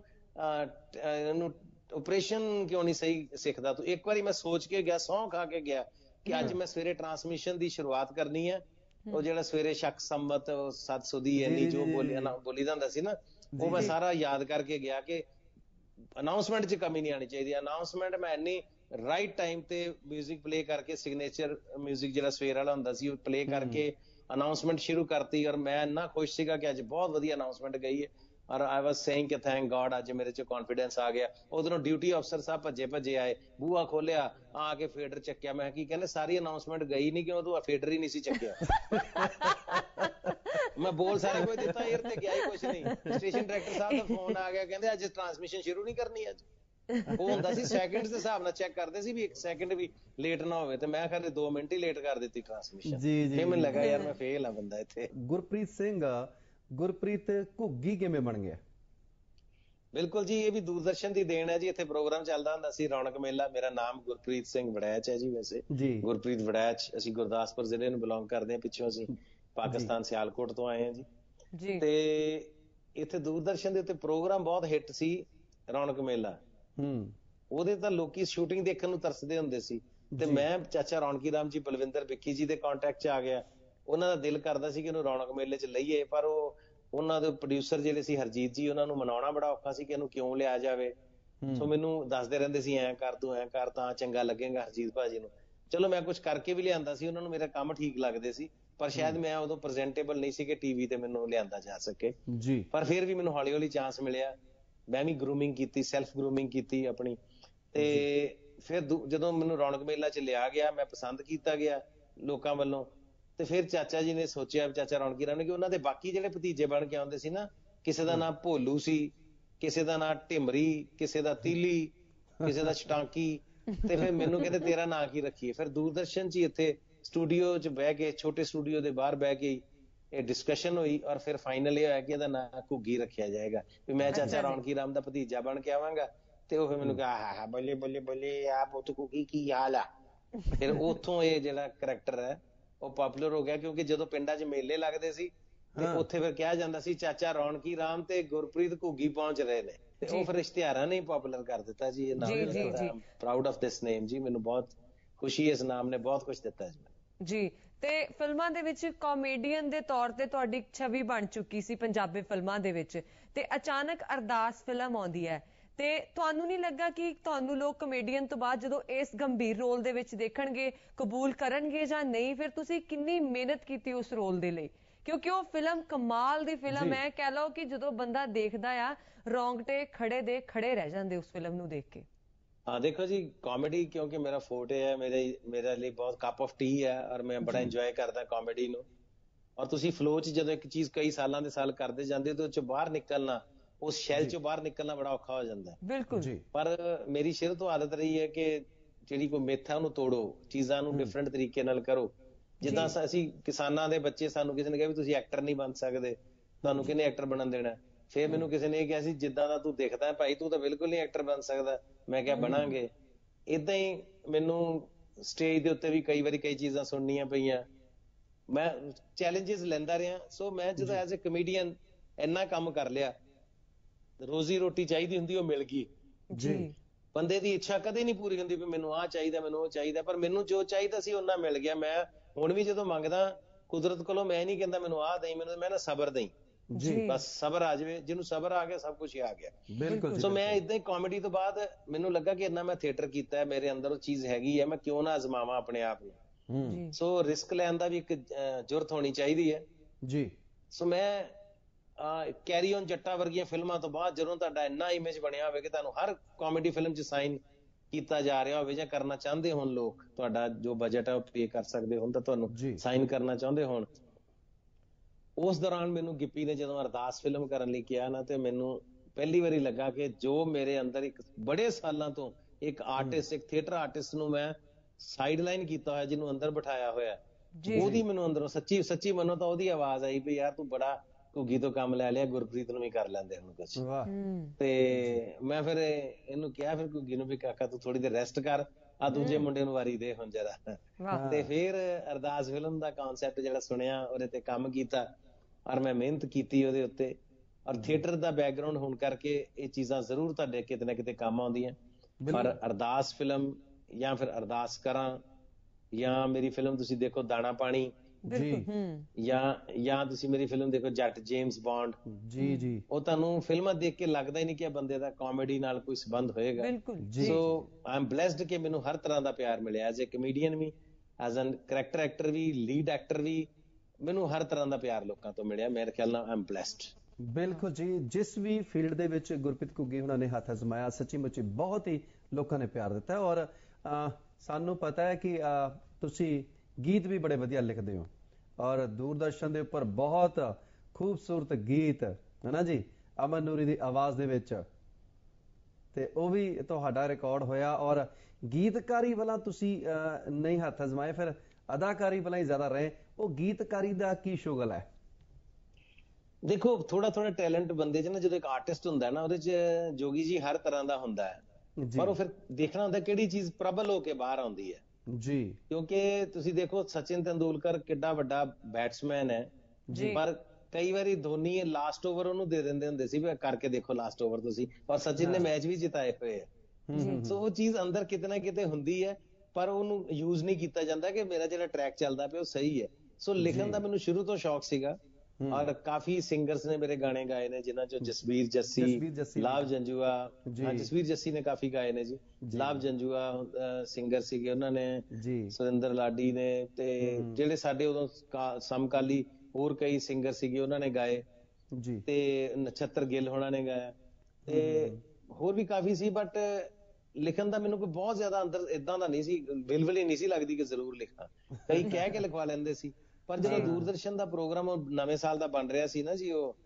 ਇਹਨੂੰ ਆਪਰੇਸ਼ਨ ਕਿਉਂ ਨਹੀਂ ਸਹੀ ਸਿੱਖਦਾ ਤੂੰ। ਇੱਕ ਵਾਰੀ ਮੈਂ ਸੋਚ ਕੇ ਗਿਆ, ਸਹੁੰ ਖਾ ਕੇ ਗਿਆ ਕਿ ਅੱਜ ਮੈਂ ਸਵੇਰੇ ਟਰਾਂਸਮਿਸ਼ਨ ਦੀ ਸ਼ੁਰੂਆਤ ਕਰਨੀ ਹੈ। ਉਹ ਜਿਹੜਾ ਸਵੇਰੇ ਸ਼ੱਕ ਸੰਮਤ ਸੱਤ ਸੌ ਦੀ ਇੰਨੀ ਜੋ ਬੋਲੀ ਬੋਲੀ ਦਾ ਹੁੰਦਾ ਸੀ ਨਾ, ਉਹ ਮੈਂ ਸਾਰਾ ਯਾਦ ਕਰਕੇ ਗਿਆ ਕਿ ਅਨਾਉਂਸਮੈਂਟ 'ਚ ਕਮੀ ਨਹੀਂ ਆਣੀ ਚਾਹੀਦੀ। ਅਨਾਉਂਸਮੈਂਟ ਮੈਂ ਇੰਨੀ ਰਾਈਟ ਟਾਈਮ ਤੇ ਮਿਊਜ਼ਿਕ ਪਲੇ ਕਰਕੇ, ਸਿਗਨੇਚਰ ਮਿਊਜ਼ਿਕ ਜਿਹੜਾ ਸਵੇਰ ਵਾਲਾ ਹੁੰਦਾ ਸੀ ਉਹ ਪਲੇ ਕਰਕੇ ਅਨਾਉਂਸਮੈਂਟ ਸ਼ੁਰੂ ਕਰਤੀ, ਔਰ ਮੈਂ ਇੰਨਾ ਖੁਸ਼ ਸੀਗਾ ਕਿ ਅੱਜ ਬਹੁਤ ਵਧੀਆ ਅਨਾਉਂਸਮੈਂਟ ਗਈ ਹੈ। ਔਰ ਆਈ ਵਾਸ ਸੇਇੰਗ ਕਿ ਥੈਂਕ ਗॉड ਅੱਜ ਮੇਰੇ 'ਚ ਕੌਨਫੀਡੈਂਸ ਆ ਗਿਆ। ਉਧਰੋਂ ਡਿਊਟੀ ਅਫਸਰ ਸਾਹਿਬ ਭੱਜੇ ਭੱਜੇ ਆਏ, ਬੂਹਾ ਖੋਲਿਆ, ਆ ਕੇ ਫੇਡਰ ਚੱਕਿਆ। ਮੈਂ ਕੀ ਕਹਿੰਦੇ ਸਾਰੀ ਅਨਾਉਂਸਮੈਂਟ ਗਈ ਨਹੀਂ ਕਿਉਂ, ਤੂੰ ਫੇਡਰ ਹੀ ਨਹੀਂ ਸੀ ਚੱਕਿਆ। ਮੈਂ ਬੋਲ ਸਾਰਾ ਕੁਝ ਦਿੱਤਾ, ਏਅਰ ਤੇ ਗਿਆ ਹੀ ਕੁਛ ਨਹੀਂ। ਸਟੇਸ਼ਨ ਡਾਇਰੈਕਟਰ ਸਾਹਿਬ ਦਾ ਫੋਨ ਆ ਗਿਆ, ਕਹਿੰਦੇ ਅੱਜ ਟ੍ਰਾਂਸਮਿਸ਼ਨ ਸ਼ੁਰੂ ਨਹੀਂ ਕਰਨੀ ਅੱਜ। ਉਹ ਹੁੰਦਾ ਸੀ ਸੈਕਿੰਡਸ ਦੇ ਹਿਸਾਬ ਨਾਲ ਚੈੱਕ ਕਰਦੇ ਸੀ ਵੀ ਇੱਕ ਸੈਕਿੰਡ ਵੀ ਲੇਟ ਨਾ ਹੋਵੇ, ਤੇ ਮੈਂ ਖਰੇ ਦੋ ਮਿੰਟ ਹੀ ਲੇਟ ਕਰ ਦਿੱਤੀ ਟ੍ਰਾਂਸਮਿਸ਼ਨ। ਜੀ ਜੀ, ਫਿਰ ਮੈਨੂੰ ਲੱਗਾ ਯਾਰ ਮੈਂ ਫੇਲ ਆ ਬੰਦਾ ਇੱਥੇ। ਗੁਰਪ੍ਰੀਤ ਸਿੰਘ, ਗੁਰਪ੍ਰੀਤ ਘੁੱਗੀ ਕਿਵੇਂ ਬਣ ਗਿਆ? ਬਿਲਕੁਲ ਜੀ, ਇਹ ਵੀ ਦੂਰਦਰਸ਼ਨ ਦੀ ਦੇਣ ਹੈ ਜੀ। ਇੱਥੇ ਪ੍ਰੋਗਰਾਮ ਚੱਲਦਾ ਹੁੰਦਾ ਸੀ ਰੌਣਕ ਮੇਲਾ। ਮੇਰਾ ਨਾਮ ਗੁਰਪ੍ਰੀਤ ਸਿੰਘ ਵੜੈਚ ਹੈ ਜੀ। ਵੈਸੇ ਗੁਰਪ੍ਰੀਤ ਵੜੈਚ, ਅਸੀਂ ਗੁਰਦਾਸਪੁਰ ਜ਼ਿਲ੍ਹੇ ਨੂੰ ਬਿਲੋਂਗ ਕਰਦੇ ਹਾਂ, ਪਿੱਛੋਂ ਅਸੀਂ ਪਾਕਿਸਤਾਨ ਸਿਆਲਕੋਟ ਤੋਂ ਆਏ ਹਾਂ ਜੀ। ਤੇ ਇੱਥੇ ਦੂਰਦਰਸ਼ਨ ਦੇ ਉੱਤੇ ਪ੍ਰੋਗਰਾਮ ਬਹੁਤ ਹਿੱਟ ਸੀ, ਰੌਣਕ ਮੇਲਾ। ਉਹਦੇ ਤਾਂ ਲੋਕੀ ਸ਼ੂਟਿੰਗ ਦੇਖਣ ਨੂੰ ਤਰਸਦੇ ਹੁੰਦੇ ਸੀ, ਤੇ ਮੈਂ ਚਾਚਾ ਰੌਣਕੀ ਰਾਮ ਜੀ, ਬਲਵਿੰਦਰ ਵਿੱਕੀ ਜੀ ਦੇ ਕੰਟੈਕਟ 'ਚ ਆ ਗਿਆ। ਉਹਨਾਂ ਦਾ ਦਿਲ ਕਰਦਾ ਸੀ ਕਿ ਇਹਨੂੰ ਰੌਣਕ ਮੇਲੇ 'ਚ ਲਈਏ, ਪਰ ਉਹ ਉਹਨਾਂ ਦੇ ਪ੍ਰੋਡਿਊਸਰ ਜਿਹੜੇ ਸੀ ਹਰਜੀਤ ਜੀ, ਉਹਨਾਂ ਨੂੰ ਮਨਾਉਣਾ ਬੜਾ ਔਖਾ ਸੀ ਕਿ ਇਹਨੂੰ ਕਿਉਂ ਲਿਆ ਜਾਵੇ। ਸੋ ਮੈਨੂੰ ਦੱਸਦੇ ਰਹਿੰਦੇ ਸੀ ਐਂ ਕਰ, ਤੂੰ ਐਂ ਕਰ ਤਾਂ ਚੰਗਾ ਲੱਗੇਗਾ ਹਰਜੀਤ ਭਾਜੀ ਨੂੰ। ਚਲੋ ਮੈਂ ਕੁਛ ਕਰਕੇ ਵੀ ਲਿਆਂਦਾ ਸੀ, ਉਹਨਾਂ ਨੂੰ ਮੇਰੇ ਕੰਮ ਠੀਕ ਲੱਗਦੇ ਸੀ, ਪਰ ਸ਼ਾਇਦ ਮੈਂ ਉਦੋਂ ਪ੍ਰੈਜ਼ੈਂਟੇਬਲ ਨਹੀਂ ਸੀ ਕਿ ਟੀਵੀ ਤੇ ਮੈਨੂੰ ਲਿਆਂਦਾ ਜਾ ਸਕੇ। ਪਰ ਫਿਰ ਵੀ ਮੈਨੂੰ ਹੌਲੀ ਹੌਲੀ ਚਾਂਸ ਮਿਲਿਆ। ਮੈਂ ਵੀ ਗਰੂਮਿੰਗ ਕੀਤੀ, ਸੈਲਫ ਗਰੂਮਿੰਗ ਕੀਤੀ ਆਪਣੀ। ਤੇ ਫਿਰ ਜਦੋਂ ਮੈਨੂੰ ਰੌਣਕ ਮੇਲਾ 'ਚ ਲਿਆ ਗਿਆ, ਮੈਂ ਪਸੰਦ ਕੀਤਾ ਗਿਆ ਲੋਕਾਂ ਵੱਲੋਂ। ਤੇ ਫਿਰ ਚਾਚਾ ਜੀ ਨੇ ਸੋਚਿਆ, ਚਾਚਾ ਰੌਣਕੀ ਰਾਮ ਨੇ, ਕਿ ਉਹਨਾਂ ਦੇ ਬਾਕੀ ਜਿਹੜੇ ਭਤੀਜੇ ਬਣ ਕੇ ਆਉਂਦੇ ਸੀ ਨਾ, ਕਿਸੇ ਦਾ ਨਾਂ ਭੋਲੂ ਸੀ, ਕਿਸੇ ਦਾ ਨਾਂ ਢਿਮਰੀ, ਕਿਸੇ ਦਾ ਤੀਲੀ, ਕਿਸੇ ਦਾ ਛਟਾਂਕੀ, ਤੇ ਫਿਰ ਮੈਨੂੰ ਕਹਿੰਦੇ ਤੇਰਾ ਨਾਂ ਕੀ ਰੱਖੀਏ। ਫਿਰ ਦੂਰਦਰਸ਼ਨ 'ਚ ਹੀ ਇੱਥੇ ਸਟੂਡੀਓ 'ਚ ਬਹਿ ਕੇ, ਛੋਟੇ ਸਟੂਡੀਓ ਦੇ ਬਾਹਰ ਬਹਿ ਕੇ ਇਹ ਡਿਸਕਸ਼ਨ ਹੋਈ, ਔਰ ਫਿਰ ਫਾਈਨਲ ਇਹ ਹੋਇਆ ਕਿ ਇਹਦਾ ਨਾਂ ਘੁੱਗੀ ਰੱਖਿਆ ਜਾਏਗਾ, ਵੀ ਮੈਂ ਚਾਚਾ ਰੌਣਕੀ ਰਾਮ ਦਾ ਭਤੀਜਾ ਬਣ ਕੇ ਆਵਾਂਗਾ। ਤੇ ਉਹ ਫਿਰ ਮੈਨੂੰ ਕਿਹਾ ਹਾਂ ਹਾਂ ਬੱਲੇ ਬੱਲੇ ਬੱਲੇ ਆ ਪੁੱਤ ਘੁੱਗੀ ਕੀ ਹਾਲ ਆ। ਫਿਰ ਉੱਥੋਂ ਇਹ ਜਿਹੜਾ ਕਰੈਕਟਰ ਹੈ ਉਹ ਪਪੂਲਰ ਹੋ ਗਿਆ, ਕਿਉਂਕਿ ਜਦੋਂ ਪਿੰਡਾਂ 'ਚ ਮੇਲੇ ਲੱਗਦੇ ਸੀ ਤੇ ਉੱਥੇ ਫਿਰ ਕਿਹਾ ਜਾਂਦਾ ਸੀ ਚਾਚਾ ਰੌਣਕੀ ਰਾਮ ਤੇ ਗੁਰਪ੍ਰੀਤ ਘੁੱਗੀ ਪਹੁੰਚ ਰਹੇ ਨੇ, ਤੇ ਉਹ ਫਿਰ ਇਸ਼ਤਿਹਾਰਾਂ ਨੇ ਪਪੂਲਰ ਕਰ ਦਿੱਤਾ ਜੀ ਇਹ ਨਾਮ। ਪ੍ਰਾਊਡ ਆਫ ਦਿਸ ਨੇਮ ਜੀ, ਮੈਨੂੰ ਬਹੁਤ ਖੁਸ਼ੀ ਇਸ ਨਾਮ ਨੇ ਬਹੁਤ ਕੁਝ ਦਿੱਤਾ ਜੀ ਜੀ। ਤੇ ਫਿਲਮਾਂ ਦੇ ਵਿੱਚ ਕਾਮੇਡੀਅਨ ਦੇ ਤੌਰ ਤੇ ਤੁਹਾਡੀ ਛਵੀ ਬਣ ਚੁੱਕੀ ਸੀ ਪੰਜਾਬੀ ਫਿਲਮਾਂ ਦੇ ਵਿੱਚ, ਤੇ ਅਚਾਨਕ ਅਰਦਾਸ ਫਿਲਮ ਆਉਂਦੀ ਹੈ, ਤੇ ਤੁਹਾਨੂੰ ਨਹੀਂ ਲੱਗਾ ਕਿ ਤੁਹਾਨੂੰ ਲੋਕ ਕਮੇਡੀਅਨ ਤੋਂ ਬਾਅਦ ਜਦੋਂ ਇਸ ਗੰਭੀਰ ਰੋਲ ਦੇ ਵਿੱਚ ਦੇਖਣਗੇ, ਕਬੂਲ ਕਰਨਗੇ ਜਾਂ ਨਹੀਂ? ਫਿਰ ਤੁਸੀਂ ਕਿੰਨੀ ਮਿਹਨਤ ਕੀਤੀ ਉਸ ਰੋਲ ਦੇ ਲਈ, ਕਿਉਂਕਿ ਉਹ ਫਿਲਮ ਕਮਾਲ ਦੀ ਫਿਲਮ ਹੈ। ਕਹਿ ਲਓ ਕਿ ਜਦੋਂ ਬੰਦਾ ਦੇਖਦਾ ਆ, ਰੌਂਗਟੇ ਖੜੇ ਦੇ ਖੜੇ ਰਹਿ ਜਾਂਦੇ ਉਸ ਫਿਲਮ ਨੂੰ ਦੇਖ ਕੇ। ਹਾਂ ਦੇਖੋ ਜੀ, ਕਾਮੇਡੀ ਕਿਉਂਕਿ ਮੇਰਾ ਫੋਰਟੇ ਹੈ, ਮੇਰੇ ਮੇਰੇ ਲਈ ਬਹੁਤ ਕੱਪ ਆਫ ਟੀ ਹੈ, ਔਰ ਮੈਂ ਬੜਾ ਇੰਜੋਏ ਕਰਦਾ ਕਾਮੇਡੀ ਨੂੰ। ਔਰ ਤੁਸੀਂ ਫਲੋ 'ਚ ਜਦੋਂ ਇੱਕ ਚੀਜ਼ ਕਈ ਸਾਲਾਂ ਦੇ ਸਾਲ ਕਰਦੇ ਜਾਂਦੇ ਹੋ, ਉਹ 'ਚੋਂ ਬਾਹਰ ਨਿਕਲਣਾ, ਉਸ ਸ਼ੈਲ 'ਚੋਂ ਬਾਹਰ ਨਿਕਲਣਾ ਬੜਾ ਔਖਾ ਹੋ ਜਾਂਦਾ ਹੈ। ਬਿਲਕੁਲ। ਪਰ ਮੇਰੀ ਸ਼ੁਰੂ ਤੋਂ ਆਦਤ ਰਹੀ ਹੈ ਕਿ ਜਿਹੜੀ ਕੋਈ ਮਿੱਥ ਹੈ ਉਹਨੂੰ ਤੋੜੋ, ਚੀਜ਼ਾਂ ਨੂੰ ਡਿਫਰੈਂਟ ਤਰੀਕੇ ਨਾਲ ਕਰੋ। ਜਿੱਦਾਂ ਅਸੀਂ ਕਿਸਾਨਾਂ ਦੇ ਬੱਚੇ, ਸਾਨੂੰ ਕਿਸੇ ਨੇ ਕਿਹਾ ਵੀ ਤੁਸੀਂ ਐਕਟਰ ਨਹੀਂ ਬਣ ਸਕਦੇ, ਤੁਹਾਨੂੰ ਕਿਹਨੇ ਐਕਟਰ ਬਣਨ ਦੇਣਾ? ਫਿਰ ਮੈਨੂੰ ਕਿਸੇ ਨੇ ਇਹ ਕਿਹਾ ਸੀ ਜਿੱਦਾਂ ਦਾ ਤੂੰ ਦਿਖਦਾ ਭਾਈ, ਤੂੰ ਤਾਂ ਬਿਲਕੁਲ ਨਹੀਂ ਐਕਟਰ ਬਣ ਸਕਦਾ। ਮੈਂ ਕਿਹਾ ਬਣਾਂਗੇ। ਏਦਾਂ ਹੀ ਮੈਨੂੰ ਸਟੇਜ ਦੇ ਉੱਤੇ ਵੀ ਕਈ ਵਾਰੀ ਕਈ ਚੀਜ਼ਾਂ ਸੁਣਨੀਆਂ ਪਈਆਂ, ਮੈਂ ਚੈਲੰਜਸ ਲੈਂਦਾ ਰਿਹਾ। ਸੋ ਮੈਂ ਜਦੋਂ ਐਜ਼ ਏ ਕਮੇਡੀਅਨ ਇੰਨਾ ਕੰਮ ਕਰ ਲਿਆ, ਰੋਜ਼ੀ ਰੋਟੀ ਚਾਹੀਦੀ ਹੁੰਦੀ ਉਹ ਮਿਲ ਗਈ ਜੀ। ਬੰਦੇ ਦੀ ਇੱਛਾ ਕਦੇ ਨਹੀਂ ਪੂਰੀ ਹੁੰਦੀ ਵੀ ਮੈਨੂੰ ਆਹ ਚਾਹੀਦਾ, ਮੈਨੂੰ ਉਹ ਚਾਹੀਦਾ, ਪਰ ਮੈਨੂੰ ਜੋ ਚਾਹੀਦਾ ਸੀ ਉਹਨਾਂ ਮਿਲ ਗਿਆ। ਮੈਂ ਹੁਣ ਵੀ ਜਦੋਂ ਮੰਗਦਾ ਕੁਦਰਤ ਕੋਲੋਂ, ਮੈਂ ਨਹੀਂ ਕਹਿੰਦਾ ਮੈਨੂੰ ਆਹ ਦੇਈ, ਮੈਨੂੰ ਮੈਂ ਨਾ ਸਬਰ ਦੇਈ ਜੀ, ਬਸ ਸਬਰ ਆ ਜਾਵੇ। ਜਿਹਨੂੰ ਸਬਰ ਆ ਗਿਆ ਸਭ ਕੁਝ ਆ ਗਿਆ। ਬਿਲਕੁਲ। ਸੋ ਮੈਂ ਇਦਾਂ ਹੀ ਕਾਮੇਡੀ ਤੋਂ ਬਾਅਦ ਮੈਨੂੰ ਲੱਗਾ ਕਿ ਇੰਨਾ ਮੈਂ ਥੀਏਟਰ ਕੀਤਾ, ਮੇਰੇ ਅੰਦਰ ਉਹ ਚੀਜ਼ ਹੈਗੀ ਹੈ, ਮੈਂ ਕਿਉਂ ਨਾ ਅਜ਼ਮਾਵਾਂ ਆਪਣੇ ਆਪ ਨੂੰ। ਸੋ ਰਿਸਕ ਲੈਣ ਦਾ ਵੀ ਇੱਕ ਜੁਰਤ ਹੋਣੀ ਚਾਹੀਦੀ ਹੈ ਜੀ। ਸੋ ਮੈਂ ਕੈਰੀ ਔਨ ਜੱਟਾ ਵਰਗੀਆਂ ਫਿਲਮਾਂ ਤੋਂ ਬਾਅਦ, ਜਦੋਂ ਤੁਹਾਡਾ ਇੰਨਾ ਇਮੇਜ ਬਣਿਆ ਹੋਵੇ ਕਿ ਤੁਹਾਨੂੰ ਹਰ ਕਾਮੇਡੀ ਫਿਲਮ 'ਚ ਸਾਈਨ ਕੀਤਾ ਜਾ ਰਿਹਾ ਹੋਵੇ, ਜਾਂ ਕਰਨਾ ਚਾਹੁੰਦੇ ਹੋਣ ਲੋਕ, ਤੁਹਾਡਾ ਜੋ ਬਜਟ ਹੈ ਉਹ ਪੇ ਕਰ ਸਕਦੇ ਹੋਣ, ਤਾਂ ਤੁਹਾਨੂੰ ਸਾਈਨ ਕਰਨਾ ਚਾਹੁੰਦੇ ਹੋਣ, ਉਸ ਦੌਰਾਨ ਮੈਨੂੰ ਗਿੱਪੀ ਨੇ ਜਦੋਂ ਅਰਦਾਸ ਫਿਲਮ ਕਰਨ ਲਈ ਕਿਹਾ ਨਾ, ਤੇ ਮੈਨੂੰ ਪਹਿਲੀ ਵਾਰੀ ਲੱਗਾ ਕਿ ਜੋ ਮੇਰੇ ਅੰਦਰ ਇੱਕ ਬੜੇ ਸਾਲਾਂ ਤੋਂ ਇੱਕ ਆਰਟਿਸਟ, ਇੱਕ ਥੀਏਟਰ ਆਰਟਿਸਟ ਨੂੰ ਮੈਂ ਸਾਈਡ ਲਾਈਨ ਕੀਤਾ ਹੋਇਆ, ਜਿਹਨੂੰ ਅੰਦਰ ਬਿਠਾਇਆ ਹੋਇਆ, ਉਹਦੀ ਮੈਨੂੰ ਅੰਦਰੋਂ ਸੱਚੀ ਸੱਚੀ ਮੰਨੋ ਤਾਂ ਉਹਦੀ ਆਵਾਜ਼ ਆਈ ਵੀ ਯਾਰ ਤੂੰ ਬੜਾ ਘੁੱਗੀ ਤੋਂ ਕੰਮ ਲੈ ਲਿਆ, ਗੁਰਪ੍ਰੀਤ ਨੂੰ ਵੀ ਕਰ ਲੈਂਦੇ ਹੁਣ ਕੁਛ। ਤੇ ਮੈਂ ਫਿਰ ਇਹਨੂੰ ਕਿਹਾ ਫਿਰ ਘੁੱਗੀ ਨੂੰ ਵੀ ਕਾਕਾ ਤੂੰ ਥੋੜੀ ਦੇਰ ਰੈਸਟ ਕਰ, ਆ ਦੂਜੇ ਮੁੰਡੇ ਨੂੰ ਵਾਰੀ ਦੇ ਹੁਣ ਜਰਾ। ਤੇ ਫਿਰ ਅਰਦਾਸ ਫਿਲਮ ਦਾ ਕਨਸੈਪਟ ਜਿਹੜਾ ਸੁਣਿਆ, ਉਹਦੇ ਤੇ ਕੰਮ ਕੀਤਾ, ਔਰ ਮੈਂ ਮਿਹਨਤ ਕੀਤੀ ਉਹਦੇ ਉੱਤੇ। ਔਰ ਥੀਏਟਰ ਦਾ ਬੈਕਗ੍ਰਾਉਂਡ ਹੋਣ ਕਰਕੇ ਇਹ ਚੀਜ਼ਾਂ ਜ਼ਰੂਰ ਤੁਹਾਡੇ ਕਿਤੇ ਨਾ ਕਿਤੇ ਕੰਮ ਆਉਂਦੀਆਂ। ਪਰ ਅਰਦਾਸ ਫਿਲਮ, ਜਾਂ ਫਿਰ ਅਰਦਾਸ ਕਰਾਂ, ਜਾਂ ਮੇਰੀ ਫਿਲਮ ਤੁਸੀਂ ਦੇਖੋ ਦਾਣਾ ਪਾਣੀ, ਬਿਲਕੁਲ ਹੂੰ ਜਾਂ ਜਾਂ ਤੁਸੀਂ ਮੇਰੀ ਫਿਲਮ ਦੇਖੋ ਜੱਟ ਜੇਮਸ ਬੌਂਡ, ਜੀ ਜੀ ਉਹ ਤੁਹਾਨੂੰ ਫਿਲਮਾਂ ਦੇਖ ਕੇ ਲੱਗਦਾ ਹੀ ਨਹੀਂ ਕਿ ਇਹ ਬੰਦੇ ਦਾ ਕਾਮੇਡੀ ਨਾਲ ਕੋਈ ਸੰਬੰਧ ਹੋਏਗਾ। ਬਿਲਕੁਲ ਸੋ ਆਈ ਐਮ ਬਲੈਸਡ ਕਿ ਮੈਨੂੰ ਹਰ ਤਰ੍ਹਾਂ ਦਾ ਪਿਆਰ ਮਿਲਿਆ, ਐਜ਼ ਅ ਕਮੇਡੀਅਨ ਵੀ, ਐਜ਼ ਐਨ ਕਰੈਕਟਰ ਐਕਟਰ ਵੀ, ਲੀਡ ਐਕਟਰ ਵੀ, ਮੈਨੂੰ ਹਰ ਤਰ੍ਹਾਂ ਦਾ ਪਿਆਰ ਲੋਕਾਂ ਤੋਂ ਮਿਲਿਆ। ਮੇਰੇ ਖਿਆਲ ਨਾਲ ਆਈ ਐਮ ਬਲੈਸਡ। ਬਿਲਕੁਲ ਜੀ, ਜਿਸ ਵੀ ਫੀਲਡ ਦੇ ਵਿੱਚ ਗੁਰਪ੍ਰੀਤ ਘੁੱਗੀ ਉਹਨਾਂ ਨੇ ਹੱਥ ਅਜ਼ਮਾਇਆ, ਸੱਚੀ ਮੁੱਚੀ ਬਹੁਤ ਹੀ ਲੋਕਾਂ ਨੇ ਪਿਆਰ ਦਿੱਤਾ। ਔਰ ਅਹ, ਸਾਨੂੰ ਪਤਾ ਹੈ ਕਿ ਅਹ, ਤੁਸੀਂ ਗੀਤ ਵੀ ਬੜੇ ਵਧੀਆ ਲਿਖਦੇ ਹੋ ਔਰ ਦੂਰਦਰਸ਼ਨ ਦੇ ਉੱਪਰ ਬਹੁਤ ਖੂਬਸੂਰਤ ਗੀਤ ਹੈ ਨਾ ਜੀ, ਅਮਨ ਨੂਰੀ ਦੀ ਆਵਾਜ਼ ਦੇ ਵਿੱਚ, ਤੇ ਉਹ ਵੀ ਤੁਹਾਡਾ ਰਿਕਾਰਡ ਹੋਇਆ। ਔਰ ਗੀਤਕਾਰੀ ਵਾਲਾ ਤੁਸੀਂ ਅਹ, ਨਹੀਂ ਹੱਥ ਅਜ਼ਮਾਏ, ਫਿਰ ਅਦਾਕਾਰੀ ਵਾਲਾ ਹੀ ਜ਼ਿਆਦਾ ਰਹੇ। ਉਹ ਗੀਤਕਾਰੀ ਦਾ ਕੀ ਸ਼ੁਗਲ ਹੈ? ਦੇਖੋ ਥੋੜਾ ਥੋੜਾ ਟੈਲੈਂਟ ਬੰਦੇ 'ਚ ਨਾ, ਜਦੋਂ ਇੱਕ ਆਰਟਿਸਟ ਹੁੰਦਾ ਨਾ ਉਹਦੇ 'ਚ ਜੋਗੀ ਜੀ ਹਰ ਤਰ੍ਹਾਂ ਦਾ ਹੁੰਦਾ ਹੈ, ਪਰ ਉਹ ਫਿਰ ਦੇਖਣਾ ਹੁੰਦਾ ਕਿਹੜੀ ਚੀਜ਼ ਪ੍ਰਬਲ ਹੋ ਕੇ ਬਾਹਰ ਆਉਂਦੀ ਹੈ ਜੀ। ਕਿਉਂਕਿ ਤੁਸੀਂ ਦੇਖੋ ਸਚਿਨ ਤੰਦੂਲਕਰ ਕਿੱਡਾ ਵੱਡਾ ਬੈਟਸਮੈਨ ਹੈ, ਪਰ ਕਈ ਵਾਰੀ ਧੋਨੀ ਲਾਸਟ ਓਵਰ ਉਹਨੂੰ ਦੇ ਦਿੰਦੇ ਹੁੰਦੇ ਸੀ ਵੀ ਕਰਕੇ ਦੇਖੋ ਲਾਸਟ ਓਵਰ ਤੁਸੀਂ, ਔਰ ਸਚਿਨ ਨੇ ਮੈਚ ਵੀ ਜਿਤਾਏ ਹੋਏ ਹੈ। ਸੋ ਉਹ ਚੀਜ਼ ਅੰਦਰ ਕਿਤੇ ਨਾ ਕਿਤੇ ਹੁੰਦੀ ਹੈ, ਪਰ ਉਹਨੂੰ ਯੂਜ਼ ਨਹੀਂ ਕੀਤਾ ਜਾਂਦਾ ਕਿ ਮੇਰਾ ਜਿਹੜਾ ਟਰੈਕ ਚੱਲਦਾ ਪਿਆ ਉਹ ਸਹੀ ਹੈ। ਸੋ ਲਿਖਣ ਦਾ ਮੈਨੂੰ ਸ਼ੁਰੂ ਤੋਂ ਸ਼ੌਕ ਸੀਗਾ, ਔਰ ਕਾਫੀ ਸਿੰਗਰਸ ਨੇ ਮੇਰੇ ਗਾਣੇ ਗਾਏ ਨੇ, ਜਿਨ੍ਹਾਂ ਚੋਂ ਜਸਬੀਰ ਜੱਸੀ, ਲਾਭ ਜੰਜੂਆ, ਹਾਂ ਜਸਬੀਰ ਜੱਸੀ ਨੇ ਕਾਫੀ ਗਾਏ ਨੇ ਜੀ, ਲਾਭ ਜੰਜੂਆ ਸਿੰਗਰ ਸੀਗੇ, ਉਹਨਾਂ ਨੇ, ਸੁਰਿੰਦਰ ਲਾਡੀ ਨੇ, ਤੇ ਜਿਹੜੇ ਸਾਡੇ ਉਦੋਂ ਸਮਕਾਲੀ ਹੋਰ ਕਈ ਸਿੰਗਰ ਸੀਗੇ ਉਹਨਾਂ ਨੇ ਗਾਏ, ਤੇ ਨਛੱਤਰ ਗਿੱਲ ਹੋਣਾ ਨੇ ਗਾਇਆ, ਤੇ ਹੋਰ ਵੀ ਕਾਫੀ ਸੀ। ਬਟ ਲਿਖਣ ਦਾ ਮੈਨੂੰ ਕੋਈ ਬਹੁਤ ਜ਼ਿਆਦਾ ਅੰਦਰ ਏਦਾਂ ਦਾ ਨਹੀਂ ਸੀ, ਬਿਲਕੁਲ ਹੀ ਨਹੀਂ ਸੀ ਲੱਗਦੀ ਕਿ ਜ਼ਰੂਰ ਲਿਖਾਂ, ਕਈ ਕਹਿ ਕੇ ਲਿਖਵਾ ਲੈਂਦੇ ਸੀ। ਪਰ ਜਦੋਂ ਦੂਰਦਰਸ਼ਨ ਦਾ ਪ੍ਰੋਗਰਾਮ ਉਹ ਨਵੇਂ ਸਾਲ ਦਾ ਬਣ ਰਿਹਾ ਸੀ ਨਾ ਜੀ, ਉਹ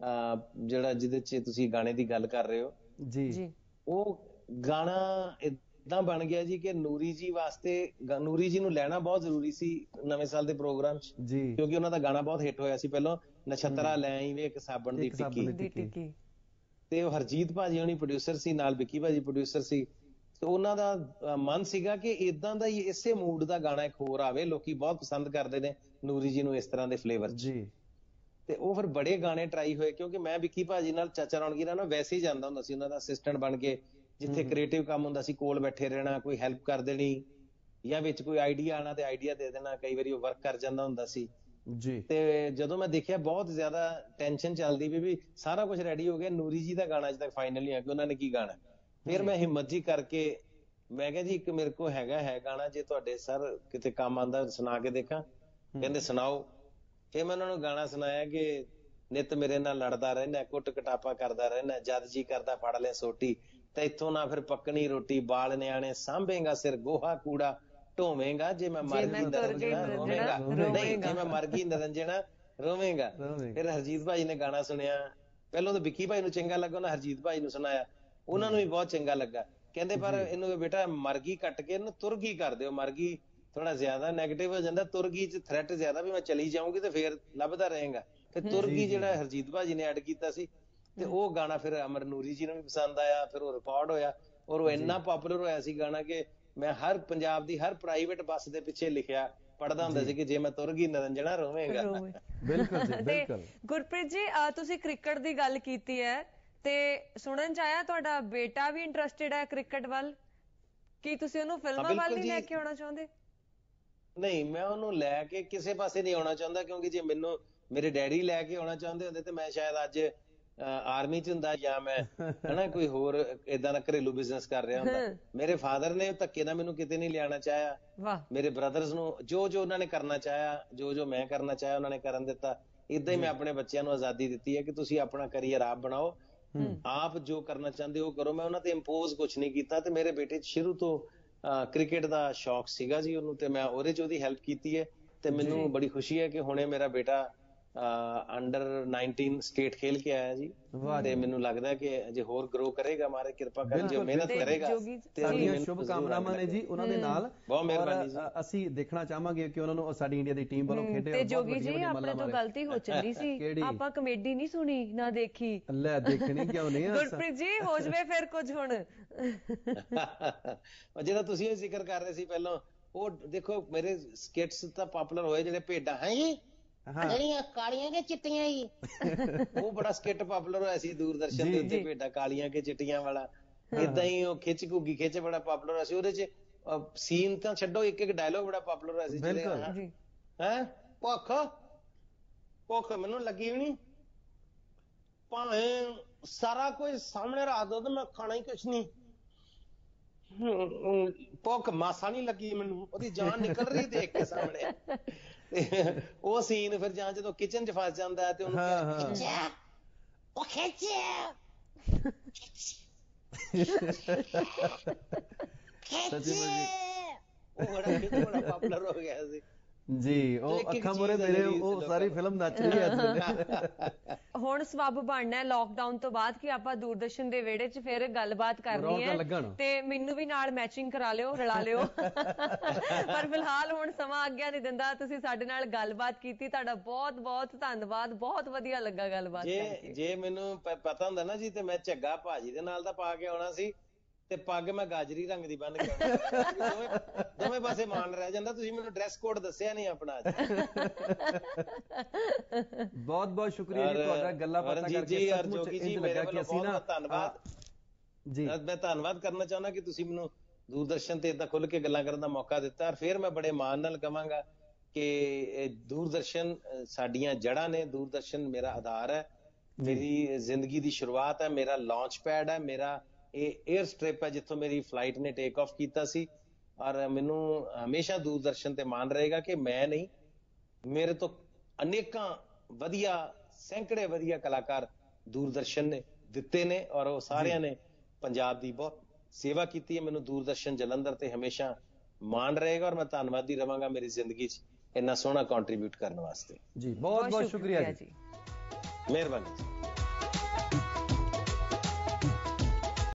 ਜਿਹੜਾ ਜਿਹਦੇ 'ਚ ਤੁਸੀਂ ਗਾਣੇ ਦੀ ਗੱਲ ਕਰ ਰਹੇ ਹੋ ਜੀ, ਉਹ ਗਾਣਾ ਏਦਾਂ ਬਣ ਗਿਆ ਜੀ ਕਿ ਨੂਰੀ ਜੀ ਵਾਸਤੇ, ਨੂਰੀ ਜੀ ਨੂੰ ਲੈਣਾ ਬਹੁਤ ਜ਼ਰੂਰੀ ਸੀ ਨਵੇਂ ਸਾਲ ਦੇ ਪ੍ਰੋਗਰਾਮ 'ਚ, ਕਿਉਂਕਿ ਉਹਨਾਂ ਦਾ ਗਾਣਾ ਬਹੁਤ ਹਿੱਟ ਹੋਇਆ ਸੀ ਪਹਿਲਾਂ, ਨਛੱਤਰਾ ਲੈ ਆਈ ਵੇ ਇੱਕ ਸਾਬਣ ਦੀ ਟਿੱਕੀ, ਤੇ ਉਹ ਹਰਜੀਤ ਭਾਜੀ ਹੋਣੀ ਪ੍ਰੋਡਿਊਸਰ ਸੀ, ਨਾਲ ਵਿੱਕੀ ਭਾਜੀ ਪ੍ਰੋਡਿਊਸਰ ਸੀ। ਤੇ ਉਹਨਾਂ ਦਾ ਮਨ ਸੀਗਾ ਕਿ ਇਦਾਂ ਦਾ ਹੀ ਇਸੇ ਮੂਡ ਦਾ ਗਾਣਾ ਇੱਕ ਹੋਰ ਆਵੇ, ਲੋਕੀ ਬਹੁਤ ਪਸੰਦ ਕਰਦੇ ਨੇ ਨੂਰੀ ਜੀ ਨੂੰ ਇਸ ਤਰ੍ਹਾਂ ਦੇ ਫਲੇਵਰ 'ਚ। ਤੇ ਉਹ ਫਿਰ ਬੜੇ ਗਾਣੇ ਟਰਾਈ ਹੋਏ, ਕਿਉਂਕਿ ਮੈਂ ਵਿੱਕੀ ਭਾਜੀ ਨਾਲ, ਚਾਚਾ ਰੌਣਕੀ ਨਾਲ ਵੈਸੇ ਹੀ ਜਾਂਦਾ ਹੁੰਦਾ ਸੀ, ਉਹਨਾਂ ਦਾ ਅਸਿਸਟੈਂਟ ਬਣ ਕੇ, ਜਿੱਥੇ ਕ੍ਰੀਏਟਿਵ ਕੰਮ ਹੁੰਦਾ ਸੀ ਕੋਲ ਬੈਠੇ ਰਹਿਣਾ, ਕੋਈ ਹੈਲਪ ਕਰ ਦੇਣੀ, ਜਾਂ ਵਿੱਚ ਕੋਈ ਆਈਡੀਆ ਆਣਾ ਤੇ ਆਈਡੀਆ ਦੇ ਦੇਣਾ, ਕਈ ਵਾਰੀ ਉਹ ਵਰਕ ਕਰ ਜਾਂਦਾ ਹੁੰਦਾ ਸੀ ਜੀ। ਤੇ ਜਦੋਂ ਮੈਂ ਦੇਖਿਆ ਬਹੁਤ ਜ਼ਿਆਦਾ ਟੈਨਸ਼ਨ ਚੱਲਦੀ ਵੀ ਵੀ ਸਾਰਾ ਕੁਝ ਰੈਡੀ ਹੋ ਗਿਆ, ਨੂਰੀ ਜੀ ਦਾ ਗਾਣਾ ਅਜੇ ਤੱਕ ਫਾਈਨਲ ਨਹੀਂ ਆ ਕਿ ਉਹਨਾਂ ਨੇ ਕੀ ਗਾਣਾ, ਫਿਰ ਮੈਂ ਹਿੰਮਤ ਜੀ ਕਰਕੇ ਮੈਂ ਕਿਹਾ ਜੀ ਇੱਕ ਮੇਰੇ ਕੋਲ ਹੈਗਾ ਹੈ ਗਾਣਾ, ਜੇ ਤੁਹਾਡੇ ਸਰ ਕਿਤੇ ਕੰਮ ਆਉਂਦਾ ਸੁਣਾ ਕੇ ਦੇਖਾਂ। ਕਹਿੰਦੇ ਸੁਣਾਓ। ਫਿਰ ਮੈਂ ਉਹਨਾਂ ਨੂੰ ਗਾਣਾ ਸੁਣਾਇਆ ਕਿ ਨਿੱਤ ਮੇਰੇ ਨਾਲ ਲੜਦਾ ਰਹਿਣਾ, ਕੁੱਟ ਕਟਾਪਾ ਕਰਦਾ ਰਹਿਣਾ, ਜਦ ਜੀ ਕਰਦਾ ਫੜ ਲਿਆ ਸੋਟੀ, ਤੇ ਇੱਥੋਂ ਨਾ ਫਿਰ ਪੱਕਣੀ ਰੋਟੀ, ਬਾਲ ਨਿਆਣੇ ਸਾਂਭੇਗਾ, ਸਿਰ ਗੋਹਾ ਕੂੜਾ ਢੋਵੇਂਗਾ, ਜੇ ਮੈਂ ਮਰ ਗਈ ਨਰੰਜਣਾ ਰੋਵੇਂਗਾ, ਨਹੀਂ ਜੇ ਮੈਂ ਮਰ ਗਈ ਨਰੰਜਣਾ ਰੋਵੇਂਗਾ। ਫਿਰ ਹਰਜੀਤ ਭਾਈ ਨੇ ਗਾਣਾ ਸੁਣਿਆ, ਪਹਿਲਾਂ ਤਾਂ ਵਿੱਕੀ ਭਾਈ ਨੂੰ ਚੰਗਾ ਲੱਗਾ, ਉਹਨਾਂ ਹਰਜੀਤ ਭਾਈ ਨੂੰ ਸੁਣਾਇਆ, ਉਹਨਾਂ ਨੂੰ ਵੀ ਬਹੁਤ ਚੰਗਾ ਲੱਗਾ। ਕਹਿੰਦੇ ਪਰ ਇਹਨੂੰ ਬੇਟਾ ਮਰਗੀ ਕੱਟ ਕੇ ਇਹਨੂੰ ਤੁਰਗੀ ਕਰ ਦਿਓ, ਮਰਗੀ ਥੋੜਾ ਜ਼ਿਆਦਾ ਨੈਗੇਟਿਵ ਹੋ ਜਾਂਦਾ, ਤੁਰਗੀ ਚ ਥ੍ਰੈਟ ਜ਼ਿਆਦਾ ਵੀ ਮੈਂ ਚਲੀ ਜਾਊਂਗੀ ਤੇ ਫੇਰ ਲੱਭਦਾ ਰਹੇਗਾ, ਤੇ ਤੁਰਗੀ ਜਿਹੜਾ ਹਰਜੀਤ ਭਾਜੀ ਨੇ ਐਡ ਕੀਤਾ ਸੀ, ਤੇ ਉਹ ਗਾਣਾ ਫਿਰ ਅਮਰ ਨੂਰੀ ਜੀ ਨੂੰ ਵੀ ਪਸੰਦ ਆਇਆ, ਫਿਰ ਉਹ ਰਿਕਾਰਡ ਹੋਇਆ, ਔਰ ਉਹ ਇੰਨਾ ਪਪੂਲਰ ਹੋਇਆ ਸੀ ਗਾਣਾ ਕਿ ਮੈਂ ਹਰ ਪੰਜਾਬ ਦੀ ਹਰ ਪ੍ਰਾਈਵੇਟ ਬੱਸ ਦੇ ਪਿੱਛੇ ਲਿਖਿਆ ਪੜਦਾ ਹੁੰਦਾ ਸੀ ਕਿ ਜੇ ਮੈਂ ਤੁਰ ਗਈ ਨਰੰਜਣਾ ਰੋਵੇਂਗਾ। ਬਿਲਕੁਲ ਜੀ, ਬਿਲਕੁਲ। ਗੁਰਪ੍ਰੀਤ ਜੀ ਤੁਸੀਂ ਕ੍ਰਿਕਟ ਦੀ ਗੱਲ ਕੀਤੀ ਹੈ, ਤੇ ਸੁਣਨ ਚ ਆਇਆ ਤੁਹਾਡਾ ਬੇਟਾ ਵੀ ਇੰਟਰਸਟਿਡ ਹੈ ਕ੍ਰਿਕਟ ਵੱਲ, ਕੀ ਤੁਸੀਂ ਉਹਨੂੰ ਫਿਲਮਾਂ ਵੱਲ ਨਹੀਂ ਲੈ ਕੇ ਆਉਣਾ ਚਾਹੁੰਦੇ? ਨਹੀਂ, ਮੈਂ ਉਹਨੂੰ ਲੈ ਕੇ ਕਿਸੇ ਪਾਸੇ ਨਹੀਂ ਆਉਣਾ ਚਾਹੁੰਦਾ, ਕਿਉਂਕਿ ਜੇ ਮੈਨੂੰ ਮੇਰੇ ਡੈਡੀ ਲੈ ਕੇ ਆਉਣਾ ਚਾਹੁੰਦੇ ਹੁੰਦੇ ਤੇ ਮੈਂ ਸ਼ਾਇਦ ਅੱਜ ਆਰਮੀ ਚ ਹੁੰਦਾ, ਜਾਂ ਮੈਂ ਹਨਾ ਕੋਈ ਹੋਰ ਏਦਾਂ ਦਾ ਘਰੇਲੂ ਬਿਜ਼ਨਸ ਕਰ ਰਿਹਾ ਹੁੰਦਾ। ਮੇਰੇ ਫਾਦਰ ਨੇ ਧੱਕੇ ਨਾਲ ਮੈਨੂੰ ਕਿਤੇ ਨਹੀਂ ਲਿਆਉਣਾ ਚਾਹਿਆ, ਮੇਰੇ ਬ੍ਰਦਰਸ ਨੂੰ ਜੋ ਜੋ ਉਹਨਾਂ ਨੇ ਕਰਨਾ ਚਾਹਿਆ, ਜੋ ਜੋ ਮੈਂ ਕਰਨਾ ਚਾਹਿਆ ਉਹਨਾਂ ਨੇ ਕਰਨ ਦਿੱਤਾ। ਏਦਾਂ ਹੀ ਮੈਂ ਆਪਣੇ ਬੱਚਿਆਂ ਨੂੰ ਆਜ਼ਾਦੀ ਦਿੱਤੀ ਹੈ ਕਿ ਤੁਸੀਂ ਆਪਣਾ ਕਰੀਅਰ ਆਪ ਬਣਾਓ, ਆਪ ਜੋ ਕਰਨਾ ਚਾਹੁੰਦੇ ਹੋ ਕਰੋ। ਮੈਂ ਉਹਨਾਂ ਤੇ ਇੰਪੋਜ਼ ਕੁਛ ਨਹੀਂ ਕੀਤਾ, ਤੇ ਮੇਰੇ ਬੇਟੇ ਸ਼ੁਰੂ ਤੋਂ ਕ੍ਰਿਕਟ ਦਾ ਸ਼ੌਕ ਸੀਗਾ ਜੀ ਉਹਨੂੰ, ਤੇ ਮੈਂ ਉਹਦੇ ਚ ਉਹਦੀ ਹੈਲਪ ਕੀਤੀ ਹੈ। ਤੇ ਮੈਨੂੰ ਬੜੀ ਖੁਸ਼ੀ ਹੈ ਕਿ ਹੁਣੇ ਮੇਰਾ ਬੇਟਾ ਅੰਡਰ ਨਾਈਨਟੀਨ ਸਟੇਟ ਖੇਲ ਕੇ ਆਇਆ ਜੀ, ਤੇ ਮੈਨੂੰ ਲੱਗਦਾ ਕਿ ਅਜੇ ਹੋਰ ਗਰੋ ਕਰੇਗਾ, ਮਾਰੇ ਕਿਰਪਾ ਕਰ, ਜੇ ਮਿਹਨਤ ਕਰੇਗਾ। ਸਾਡੀਆਂ ਸ਼ੁਭ ਕਾਮਨਾਵਾਂ ਨੇ ਜੀ ਉਹਨਾਂ ਦੇ ਨਾਲ, ਬਹੁਤ ਮਿਹਰਬਾਨੀ ਜੀ। ਅਸੀਂ ਦੇਖਣਾ ਚਾਹਾਂਗੇ ਕਿ ਉਹਨਾਂ ਨੂੰ ਸਾਡੀ ਇੰਡੀਆ ਦੀ ਟੀਮ ਵੱਲੋਂ ਖੇਡੇ। ਤੇ ਜੋਗੀ ਜੀ ਆਪਣੇ ਤੋਂ ਗਲਤੀ ਹੋ ਚੱਲੀ ਸੀ, ਆਪਾਂ ਕਮੇਡੀ ਨਹੀਂ ਸੁਣੀ ਨਾ ਦੇਖੀ। ਲੈ ਦੇਖਣੀ ਕਿਉਂ ਨਹੀਂ ਗੁਰਪ੍ਰੀਤ ਜੀ, ਹੋ ਜਵੇ ਫਿਰ ਕੁਝ ਹੁਣ। ਜਿਹੜਾ ਤੁਸੀਂ ਇਹ ਜ਼ਿਕਰ ਕਰ ਰਹੇ ਸੀ ਪਹਿਲਾਂ, ਉਹ ਦੇਖੋ ਮੇਰੇ ਸਕਿਟਸ ਤਾਂ ਪਪੂਲਰ ਹੋਏ, ਜਿਹੜੇ ਭੇਡਾਂ ਹੈ ਜੀ ਜਿਹੜੀਆਂ ਕਾਲੀਆਂ ਕੇ ਚਿੱਟੀਆਂ ਹੀ, ਉਹ ਬੜਾ ਸਕਿੱਟ ਪਪੂਲਰ ਹੋਇਆ ਸੀ ਦੂਰਦਰਸ਼ਨ ਦੇ ਉੱਤੇ, ਭੇਡਾਂ ਕਾਲੀਆਂ ਕੇ ਚਿੱਟੀਆਂ ਵਾਲਾ। ਏਦਾਂ ਹੀ ਉਹ ਖਿੱਚ ਘੁੱਗੀ ਖਿੱਚ ਬੜਾ ਪਪੂਲਰ ਹੋਇਆ ਸੀ, ਉਹਦੇ ਚ ਸੀਨ ਤਾਂ ਛੱਡੋ, ਇੱਕ ਇੱਕ ਡਾਇਲੋਗ ਬੜਾ ਪਪੂਲਰ ਹੋਇਆ ਸੀ। ਹੈਂ ਭੁੱਖ ਭੁੱਖ ਮੈਨੂੰ ਲੱਗੀ ਵੀ ਨਹੀਂ, ਭਾਵੇਂ ਸਾਰਾ ਕੁਝ ਸਾਹਮਣੇ ਰੱਖ ਦੋ ਤੇ ਮੈਂ ਖਾਣਾ ਹੀ ਕੁਛ ਨਹੀਂ। ਭੁੱਖ ਮਾਸਾ ਨਹੀਂ ਲੱਗੀ ਮੈਨੂੰ, ਉਹਦੀ ਜਾਨ ਨਿਕਲ ਰਹੀ ਦੇਖ ਕੇ ਸਾਹਮਣੇ। ਤੇ ਉਹ ਸੀਨ ਫਿਰ ਜਾਂ ਜਦੋਂ ਕਿਚਨ 'ਚ ਫਸ ਜਾਂਦਾ ਹੈ ਤੇ ਉਹਨੂੰ ਖਿੱਚਿਆ ਉਹ ਖਿੱਚਿਆ ਖਿੱਚਿਆ ਉਹ ਬੜਾ ਬੜਾ ਪਪੂਲਰ ਹੋ ਗਿਆ ਸੀ ਜੀ। ਉਹ ਅੱਖਾਂ ਮੂਹਰੇ ਮੇਰੇ ਉਹ ਸਾਰੀ ਫਿਲਮ ਨੱਚ ਰਹੀ ਹੈ ਇਸ ਵੇਲੇ। ਹੁਣ ਸਬੱਬ ਬਣਨਾ ਹੈ ਲਾਕਡਾਊਨ ਤੋਂ ਬਾਅਦ ਕਿ ਆਪਾਂ ਦੂਰਦਰਸ਼ਨ ਦੇ ਵਿਹੜੇ 'ਚ ਫਿਰ ਗੱਲਬਾਤ ਕਰਨੀ ਹੈ ਤੇ ਮੈਨੂੰ ਵੀ ਨਾਲ ਮੈਚਿੰਗ ਕਰਾ ਲਿਓ, ਰਲਾ ਲਿਓ। ਪਰ ਫਿਲਹਾਲ ਹੁਣ ਸਮਾਂ ਆਗਿਆ ਨਹੀਂ ਦਿੰਦਾ। ਤੁਸੀਂ ਸਾਡੇ ਨਾਲ ਗੱਲਬਾਤ ਕੀਤੀ, ਤੁਹਾਡਾ ਬਹੁਤ ਬਹੁਤ ਧੰਨਵਾਦ। ਬਹੁਤ ਵਧੀਆ ਲੱਗਾ ਗੱਲਬਾਤ ਕਰਕੇ। ਜੇ ਮੈਨੂੰ ਪਤਾ ਹੁੰਦਾ ਨਾ ਜੀ ਤੇ ਮੈਂ ਝੱਗਾ ਭਾਜੀ ਦੇ ਨਾਲ ਦਾ ਪਾ ਕੇ ਆਉਣਾ ਸੀ ਤੇ ਪੱਗ ਮੈਂ ਗਾਜਰੀ ਰੰਗ ਦੀ ਬੰਨ ਕੇ ਦੋਵੇਂ ਦੋਵੇਂ ਪਾਸੇ ਮਾਨ ਰਹਿ ਜਾਂਦਾ। ਤੁਸੀਂ ਮੈਨੂੰ ਡਰੈਸ ਕੋਡ ਦੱਸਿਆ ਨਹੀਂ ਆਪਣਾ। ਬਹੁਤ ਬਹੁਤ ਸ਼ੁਕਰੀਆ ਜੀ ਤੁਹਾਡਾ ਗੱਲਾਂ ਬਾਤਾਂ ਕਰਕੇ। ਸੱਚਮੁੱਚ ਇੰਜ ਲੱਗਾ ਕਿ ਅਸੀਂ ਨਾ ਧੰਨਵਾਦ ਜੀ ਮੈਂ ਧੰਨਵਾਦ ਕਰਨਾ ਚਾਹੁੰਦਾ ਕਿ ਤੁਸੀਂ ਮੈਨੂੰ ਦੂਰਦਰਸ਼ਨ ਤੇ ਏਦਾਂ ਖੁੱਲ ਕੇ ਗੱਲਾਂ ਕਰਨ ਦਾ ਮੌਕਾ ਦਿੱਤਾ। ਔਰ ਫਿਰ ਮੈਂ ਬੜੇ ਮਾਣ ਨਾਲ ਕਹਾਂਗਾ ਕਿ ਦੂਰਦਰਸ਼ਨ ਸਾਡੀਆਂ ਜੜ੍ਹਾਂ ਨੇ, ਦੂਰਦਰਸ਼ਨ ਮੇਰਾ ਆਧਾਰ ਹੈ, ਮੇਰੀ ਜ਼ਿੰਦਗੀ ਦੀ ਸ਼ੁਰੂਆਤ ਹੈ, ਮੇਰਾ ਲਾਂਚ ਪੈਡ ਹੈ, ਮੇਰਾ ਇਹ 에ਅਰ ਸਟ੍ਰਿਪ ਹੈ ਜਿੱਥੋਂ ਮੇਰੀ ਫਲਾਈਟ ਨੇ ਟੇਕ ਆਫ ਕੀਤਾ ਸੀ। ਔਰ ਮੈਨੂੰ ਹਮੇਸ਼ਾ ਦੂਰਦਰਸ਼ਨ ਤੇ ਮਾਣ ਰਹੇਗਾ ਕਿ ਮੈਂ ਨਹੀਂ, ਮੇਰੇ ਤੋਂ ਅਨੇਕਾਂ ਵਧੀਆ ਸੈਂਕੜੇ ਵਧੀਆ ਕਲਾਕਾਰ ਦੂਰਦਰਸ਼ਨ ਨੇ ਦਿੱਤੇ ਨੇ ਔਰ ਉਹ ਸਾਰਿਆਂ ਨੇ ਪੰਜਾਬ ਦੀ ਬਹੁਤ ਸੇਵਾ ਕੀਤੀ ਹੈ। ਮੈਨੂੰ ਦੂਰਦਰਸ਼ਨ ਜਲੰਧਰ ਤੇ ਹਮੇਸ਼ਾ ਮਾਣ ਰਹੇਗਾ ਔਰ ਮੈਂ ਧੰਨਵਾਦੀ ਰਵਾਂਗਾ ਮੇਰੀ ਜ਼ਿੰਦਗੀ 'ਚ ਇੰਨਾ ਸੋਹਣਾ ਕੰਟਰੀਬਿਊਟ ਕਰਨ ਵਾਸਤੇ। ਜੀ ਬਹੁਤ ਬਹੁਤ ਸ਼ੁਕਰੀਆ ਜੀ, ਮਿਹਰਬਾਨੀ।